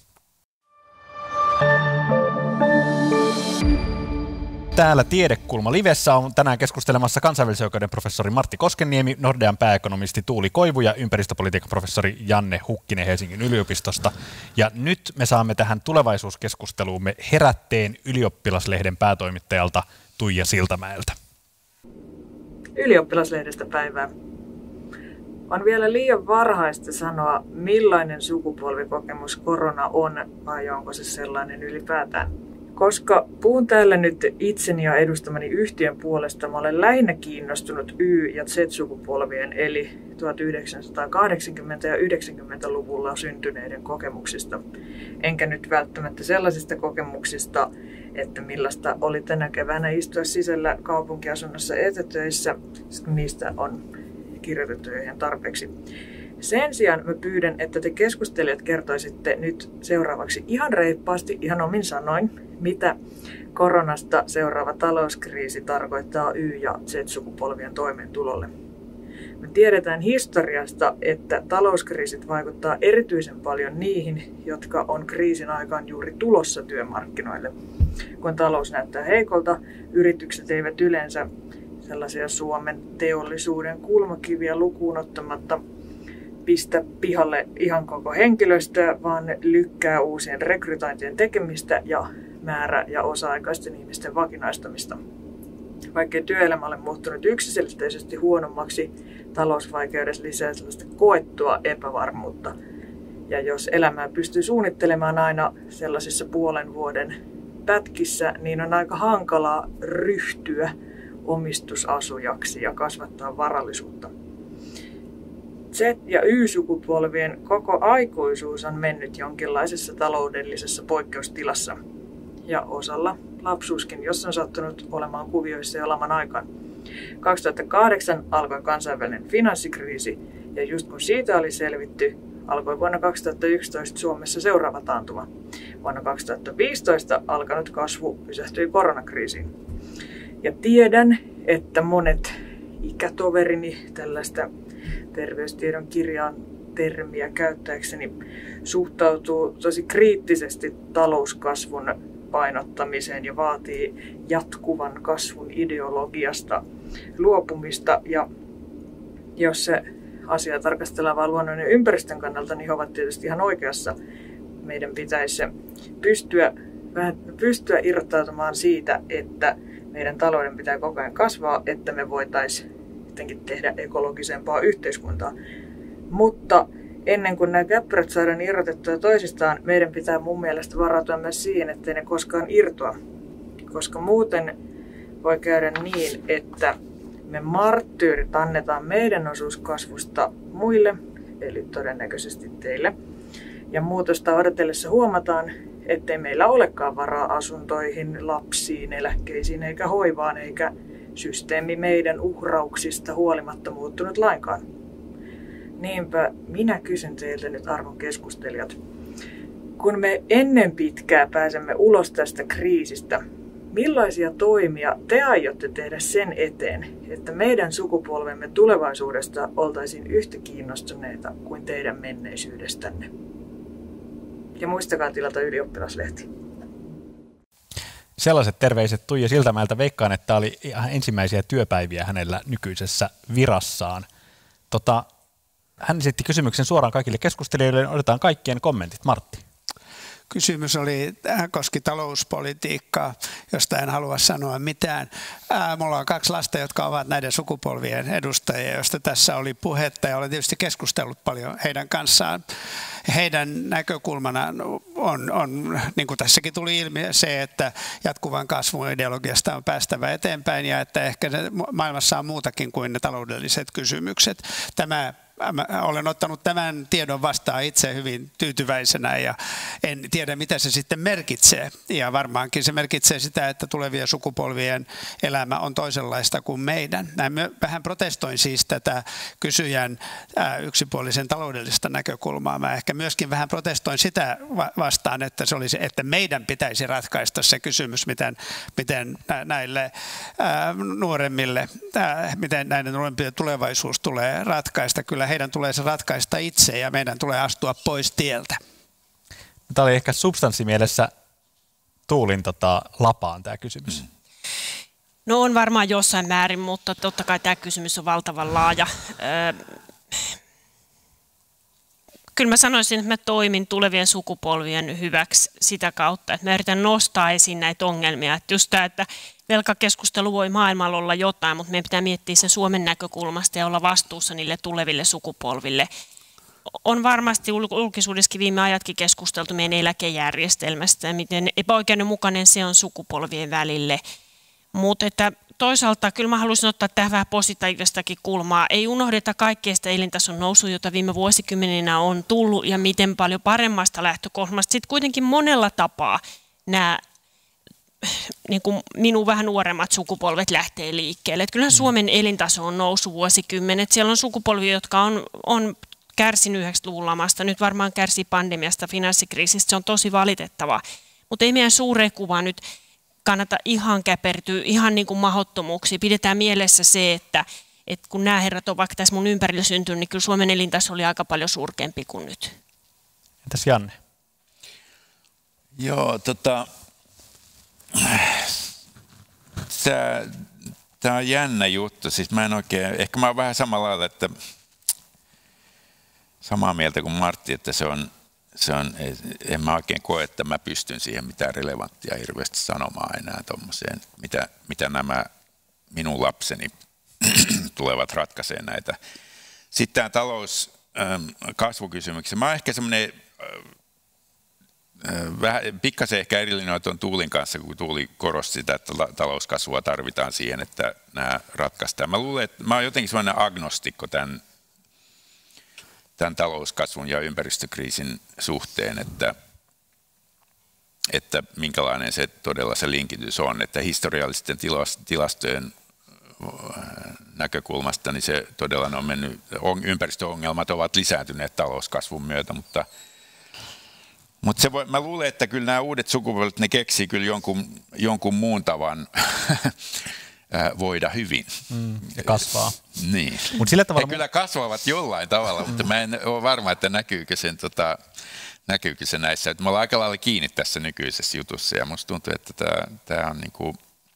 Täällä Tiedekulma Livessä on tänään keskustelemassa kansainvälisen oikeuden professori Martti Koskenniemi, Nordean pääekonomisti Tuuli Koivu ja ympäristöpolitiikan professori Janne Hukkinen Helsingin yliopistosta. Ja nyt me saamme tähän tulevaisuuskeskusteluumme Herätteen ylioppilaslehden päätoimittajalta Tuija Siltamäeltä. Ylioppilaslehdestä päivää. On vielä liian varhaista sanoa, millainen sukupolvikokemus korona on vai onko se sellainen ylipäätään. Koska puhun täällä nyt itseni ja edustamani yhtiön puolesta, mä olen lähinnä kiinnostunut Y- ja Z-sukupolvien eli tuhatyhdeksänsataakahdeksankymmentä- ja yhdeksänkymmentäluvulla syntyneiden kokemuksista. Enkä nyt välttämättä sellaisista kokemuksista, että millaista oli tänä keväänä istua sisällä kaupunkiasunnossa etätöissä, niistä on kirjoitettu jo ihan tarpeeksi. Sen sijaan mä pyydän, että te keskustelijat kertoisitte nyt seuraavaksi ihan reippaasti, ihan omin sanoin, mitä koronasta seuraava talouskriisi tarkoittaa Y- ja Z-sukupolvien toimeentulolle. Me tiedetään historiasta, että talouskriisit vaikuttaa erityisen paljon niihin, jotka on kriisin aikaan juuri tulossa työmarkkinoille. Kun talous näyttää heikolta, yritykset eivät yleensä sellaisia Suomen teollisuuden kulmakiviä lukuun ottamatta pistä pihalle ihan koko henkilöstöä, vaan lykkää uusien rekrytointien tekemistä ja määrä- ja osa-aikaisten ihmisten vakinaistamista. Vaikkei työelämä ole muuttunut yksiselitteisesti huonommaksi, talousvaikeudessa lisää sellaista koettua epävarmuutta. Ja jos elämää pystyy suunnittelemaan aina sellaisissa puolen vuoden pätkissä, niin on aika hankalaa ryhtyä omistusasujaksi ja kasvattaa varallisuutta. Z- ja Y-sukupolvien koko aikuisuus on mennyt jonkinlaisessa taloudellisessa poikkeustilassa. Ja osalla lapsuuskin, jos on sattunut olemaan kuvioissa jo laman aikaan. kaksituhattakahdeksan alkoi kansainvälinen finanssikriisi, ja just kun siitä oli selvitty, alkoi vuonna kaksituhattayksitoista Suomessa seuraava taantuma. Vuonna kaksituhattaviisitoista alkanut kasvu pysähtyi koronakriisiin. Ja tiedän, että monet ikätoverini tällaista terveystiedon kirjan termiä käyttäjäkseni suhtautuu tosi kriittisesti talouskasvun painottamiseen ja vaatii jatkuvan kasvun ideologiasta luopumista. Ja jos se asia tarkastellaan vain luonnon ja ympäristön kannalta, niin he ovat tietysti ihan oikeassa. Meidän pitäisi pystyä, pystyä irrottautumaan siitä, että meidän talouden pitää koko ajan kasvaa, että me voitaisiin jotenkin tehdä ekologisempaa yhteiskuntaa. Mutta ennen kuin nämä käppyrät saadaan irrotettua toisistaan, meidän pitää mun mielestä varautua myös siihen, ettei ne koskaan irtoa. Koska muuten voi käydä niin, että me marttyyrit annetaan meidän osuus kasvusta muille, eli todennäköisesti teille. Ja muutosta odotellessa huomataan, ettei meillä olekaan varaa asuntoihin, lapsiin, eläkkeisiin eikä hoivaan, eikä systeemi meidän uhrauksista huolimatta muuttunut lainkaan. Niinpä minä kysyn teiltä nyt, arvon keskustelijat, kun me ennen pitkää pääsemme ulos tästä kriisistä, millaisia toimia te aiotte tehdä sen eteen, että meidän sukupolvemme tulevaisuudesta oltaisiin yhtä kiinnostuneita kuin teidän menneisyydestänne? Ja muistakaa tilata ylioppilaslehti. Sellaiset terveiset Tuija Siltamäeltä. Veikkaan, että oli ihan ensimmäisiä työpäiviä hänellä nykyisessä virassaan. Tota, hän esitti kysymyksen suoraan kaikille keskustelijoille. Otetaan kaikkien kommentit. Martti. Kysymys oli, koski talouspolitiikkaa, josta en halua sanoa mitään. Ää, mulla on kaksi lasta, jotka ovat näiden sukupolvien edustajia, joista tässä oli puhetta, ja olen tietysti keskustellut paljon heidän kanssaan. Heidän näkökulmana on, on, niin kuin tässäkin tuli ilmi, se, että jatkuvan kasvun ideologiasta on päästävä eteenpäin, ja että ehkä maailmassa on muutakin kuin ne taloudelliset kysymykset. Tämä Mä olen ottanut tämän tiedon vastaan itse hyvin tyytyväisenä ja en tiedä, mitä se sitten merkitsee. Ja varmaankin se merkitsee sitä, että tulevien sukupolvien elämä on toisenlaista kuin meidän. Näin vähän protestoin siis tätä kysyjän yksipuolisen taloudellista näkökulmaa. Mä ehkä myöskin vähän protestoin sitä vastaan, että, se olisi, että meidän pitäisi ratkaista se kysymys, miten, miten näille nuoremmille, miten näiden nuorempien tulevaisuus tulee ratkaista. Kyllä heidän tulee se ratkaista itse ja meidän tulee astua pois tieltä. Tämä oli ehkä substanssimielessä Tuulin tota, lapaan tämä kysymys. No on varmaan jossain määrin, mutta totta kai tämä kysymys on valtavan laaja. Öö, kyllä mä sanoisin, että mä toimin tulevien sukupolvien hyväksi sitä kautta, että mä yritän nostaa esiin näitä ongelmia. Että just tämä, että velkakeskustelu voi maailmalla olla jotain, mutta meidän pitää miettiä se Suomen näkökulmasta ja olla vastuussa niille tuleville sukupolville. On varmasti julkisuudessakin viime ajatkin keskusteltu meidän eläkejärjestelmästä ja miten epäoikeudenmukainen se on sukupolvien välille. Mutta että toisaalta kyllä mä haluaisin ottaa tähän vähän positiivistakin kulmaa. Ei unohdeta kaikkea sitä elintason nousua, jota viime vuosikymmeninä on tullut ja miten paljon paremmasta lähtökohdasta. Sitten kuitenkin monella tapaa nämä niin kuin minun vähän nuoremmat sukupolvet lähtee liikkeelle. Että kyllähän Suomen elintaso on noussut vuosikymmenet. Siellä on sukupolvia, jotka on, on kärsinyt yhdeksänkymmentäluvun lamasta. Nyt varmaan kärsii pandemiasta, finanssikriisistä. Se on tosi valitettavaa. Mutta ei meidän suureen kuvaan nyt kannata ihan käpertyä, ihan niin kuin mahdottomuuksia. Pidetään mielessä se, että, että kun nämä herrat on vaikka tässä mun ympärillä syntynyt, niin kyllä Suomen elintaso oli aika paljon suurempi kuin nyt. Entäs Janne? Joo, tota... Tämä on jännä juttu. Siis mä en oikein, ehkä mä oon vähän samalla lailla, että samaa mieltä kuin Martti, että se on, se on, en mä oikein koe, että mä pystyn siihen mitään relevanttia hirveästi sanomaan enää tommoseen, mitä, mitä nämä minun lapseni tulevat ratkaiseen näitä. Sitten tämä talouskasvukysymys. Mä oon ehkä semmoinen vähän, pikkasen ehkä erillinen on tuon Tuulin kanssa, kun Tuuli korosti sitä, että talouskasvua tarvitaan siihen, että nämä ratkaistaan. Mä luulen, että mä oon jotenkin sellainen agnostikko tämän, tämän talouskasvun ja ympäristökriisin suhteen, että, että minkälainen se todella se linkitys on, että historiallisten tilastojen näkökulmasta niin se todella on mennyt, ympäristöongelmat ovat lisääntyneet talouskasvun myötä, mutta Mutta se voi, mä luulen, että kyllä nämä uudet sukupolvet, ne keksii kyllä jonkun, jonkun muun tavan voida hyvin. Mm, ja kasvaa. Niin. Mut sillä tavalla he kyllä kasvavat jollain tavalla, mutta mä en ole varma, että näkyykö, sen, tota, näkyykö se näissä. Et me ollaan aika lailla kiinni tässä nykyisessä jutussa ja musta tuntuu, että tämä on niinku,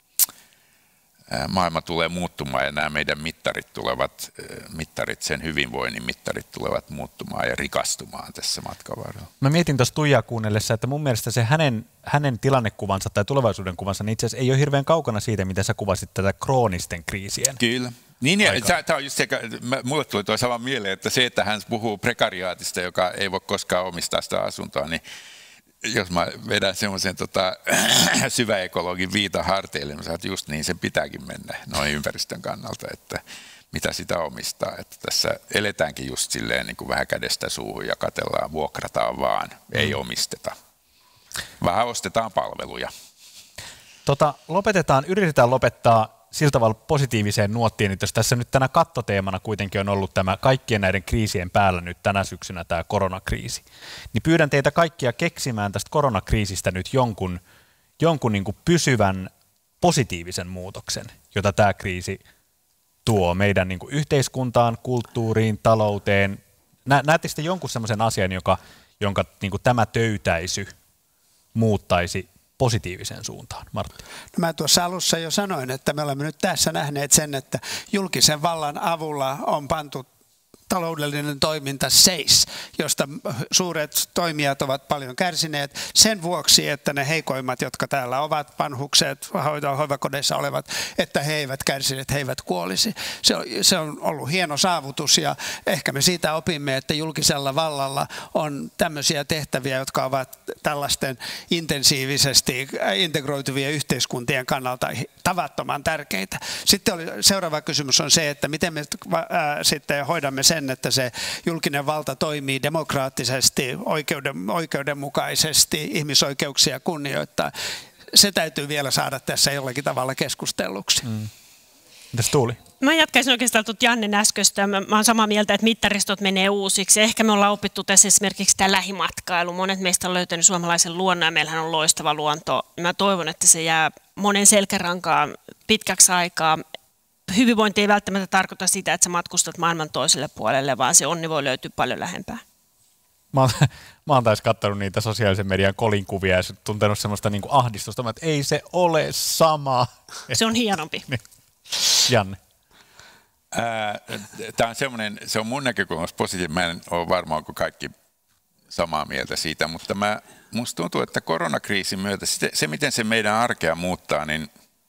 maailma tulee muuttumaan ja nämä meidän mittarit tulevat, mittarit, sen hyvinvoinnin mittarit tulevat muuttumaan ja rikastumaan tässä matkan varrella. Mä mietin tuossa Tuijaa kuunnellessa, että mun mielestä se hänen, hänen tilannekuvansa tai tulevaisuuden kuvansa niin itse asiassa ei ole hirveän kaukana siitä, mitä sä kuvasit tätä kroonisten kriisien. Kyllä. Niin, ja tämä on just se, mulle tuli tuo sama mieleen, että se, että hän puhuu prekariaatista, joka ei voi koskaan omistaa sitä asuntoa, niin jos mä vedän semmoisen tota, syväekologin viitan harteille, niin että just niin se pitääkin mennä noin ympäristön kannalta, että mitä sitä omistaa. Että tässä eletäänkin just silleen niin kuin vähän kädestä suuhun ja katsellaan, vuokrataan vaan, ei omisteta. Vähän ostetaan palveluja. Tota, lopetetaan, yritetään lopettaa sillä tavalla positiiviseen nuottiin, että jos tässä nyt tänä kattoteemana kuitenkin on ollut tämä kaikkien näiden kriisien päällä nyt tänä syksynä tämä koronakriisi, niin pyydän teitä kaikkia keksimään tästä koronakriisistä nyt jonkun, jonkun niin kuin pysyvän positiivisen muutoksen, jota tämä kriisi tuo meidän niin kuin yhteiskuntaan, kulttuuriin, talouteen. Näette sitten jonkun sellaisen asian, joka, jonka niin kuin tämä töytäisy muuttaisi positiiviseen suuntaan. Martti. No mä tuossa alussa jo sanoin, että me olemme nyt tässä nähneet sen, että julkisen vallan avulla on pantu taloudellinen toiminta seis, josta suuret toimijat ovat paljon kärsineet sen vuoksi, että ne heikoimmat, jotka täällä ovat, vanhukset, hoivakodeissa olevat, että he eivät kärsineet, he eivät kuolisi. Se on, se on ollut hieno saavutus ja ehkä me siitä opimme, että julkisella vallalla on tämmöisiä tehtäviä, jotka ovat tällaisten intensiivisesti integroituvien yhteiskuntien kannalta tavattoman tärkeitä. Sitten oli, seuraava kysymys on se, että miten me ää, sitten hoidamme sen, että se julkinen valta toimii demokraattisesti, oikeuden, oikeudenmukaisesti, ihmisoikeuksia kunnioittaa. Se täytyy vielä saada tässä jollakin tavalla keskustelluksi. Mm. Mitäs Tuuli? Mä jatkaisin oikeastaan tuota Jannen äsköstä. Mä, mä oon samaa mieltä, että mittaristot menee uusiksi. Ehkä me ollaan opittu tässä esimerkiksi tämä lähimatkailu. Monet meistä on löytänyt suomalaisen luonnon ja meillähän on loistava luonto. Mä toivon, että se jää monen selkärankaan pitkäksi aikaa. Hyvinvointi ei välttämättä tarkoita sitä, että sä matkustat maailman toiselle puolelle, vaan se onni voi löytyä paljon lähempää. Mä oon, mä oon taas katsonut niitä sosiaalisen median kolinkuvia ja tuntenut semmoista niin kuin ahdistusta, että ei se ole sama. Se on hienompi. Janne. Tämä on semmoinen, se on mun näkökulmasta positiivinen. Mä en ole varma, onko kaikki samaa mieltä siitä, mutta mä, musta tuntuu, että koronakriisin myötä se, se, miten se meidän arkea muuttaa, niin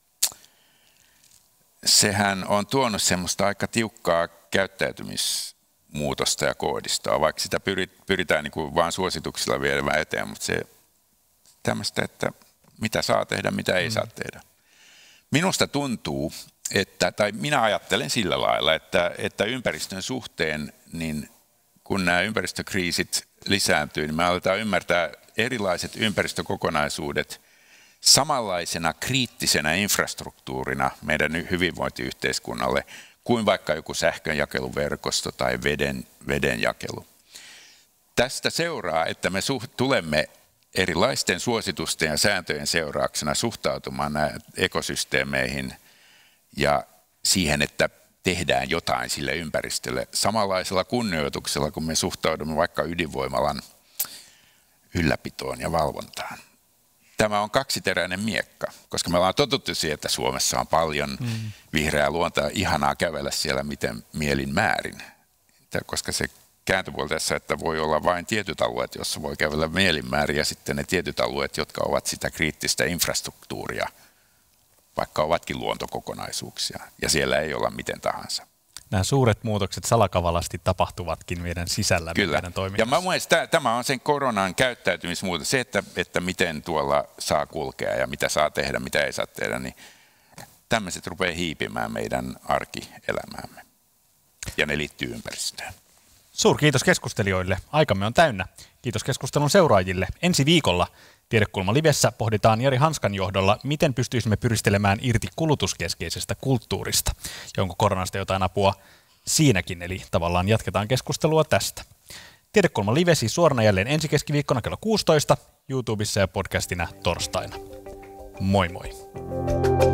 sehän on tuonut semmoista aika tiukkaa käyttäytymismuutosta ja koodistoa, vaikka sitä pyritään niin kuin vaan suosituksilla viedä eteen, mutta se tämmöistä, että mitä saa tehdä, mitä ei mm. saa tehdä. Minusta tuntuu, että, tai minä ajattelen sillä lailla, että, että ympäristön suhteen, niin kun nämä ympäristökriisit lisääntyy, niin me aletaan ymmärtää erilaiset ympäristökokonaisuudet samanlaisena kriittisenä infrastruktuurina meidän hyvinvointiyhteiskunnalle kuin vaikka joku sähkönjakeluverkosto tai veden, vedenjakelu. Tästä seuraa, että me suht, tulemme erilaisten suositusten ja sääntöjen seurauksena suhtautumaan näihin ekosysteemeihin ja siihen, että tehdään jotain sille ympäristölle samanlaisella kunnioituksella, kun me suhtaudumme vaikka ydinvoimalan ylläpitoon ja valvontaan. Tämä on kaksiteräinen miekka, koska me ollaan totuttu siihen, että Suomessa on paljon mm. vihreää luontoa, ihanaa kävellä siellä miten mielin määrin. Koska se kääntöpuoli tässä, että voi olla vain tietyt alueet, joissa voi kävellä mielin määrin, ja sitten ne tietyt alueet, jotka ovat sitä kriittistä infrastruktuuria, vaikka ovatkin luontokokonaisuuksia, ja siellä ei olla miten tahansa. nämä suuret muutokset salakavalasti tapahtuvatkin meidän sisällä. Kyllä. Meidän toiminnassa. Ja mä mielestäni tämä on sen koronan käyttäytymismuutos. Se, että, että miten tuolla saa kulkea ja mitä saa tehdä, mitä ei saa tehdä, niin tämmöiset rupeaa hiipimään meidän arkielämäämme. Ja ne liittyy ympäristöön. Suurkiitos keskustelijoille. Aikamme on täynnä. Kiitos keskustelun seuraajille. Ensi viikolla Tiedekulma Livessä pohditaan Jari Hanskan johdolla, miten pystyisimme pyristelemään irti kulutuskeskeisestä kulttuurista. Ja onko koronasta jotain apua siinäkin, eli tavallaan jatketaan keskustelua tästä. Tiedekulma Live siis suorana jälleen ensi keskiviikkona kello kuusitoista, YouTubessa ja podcastina torstaina. Moi moi!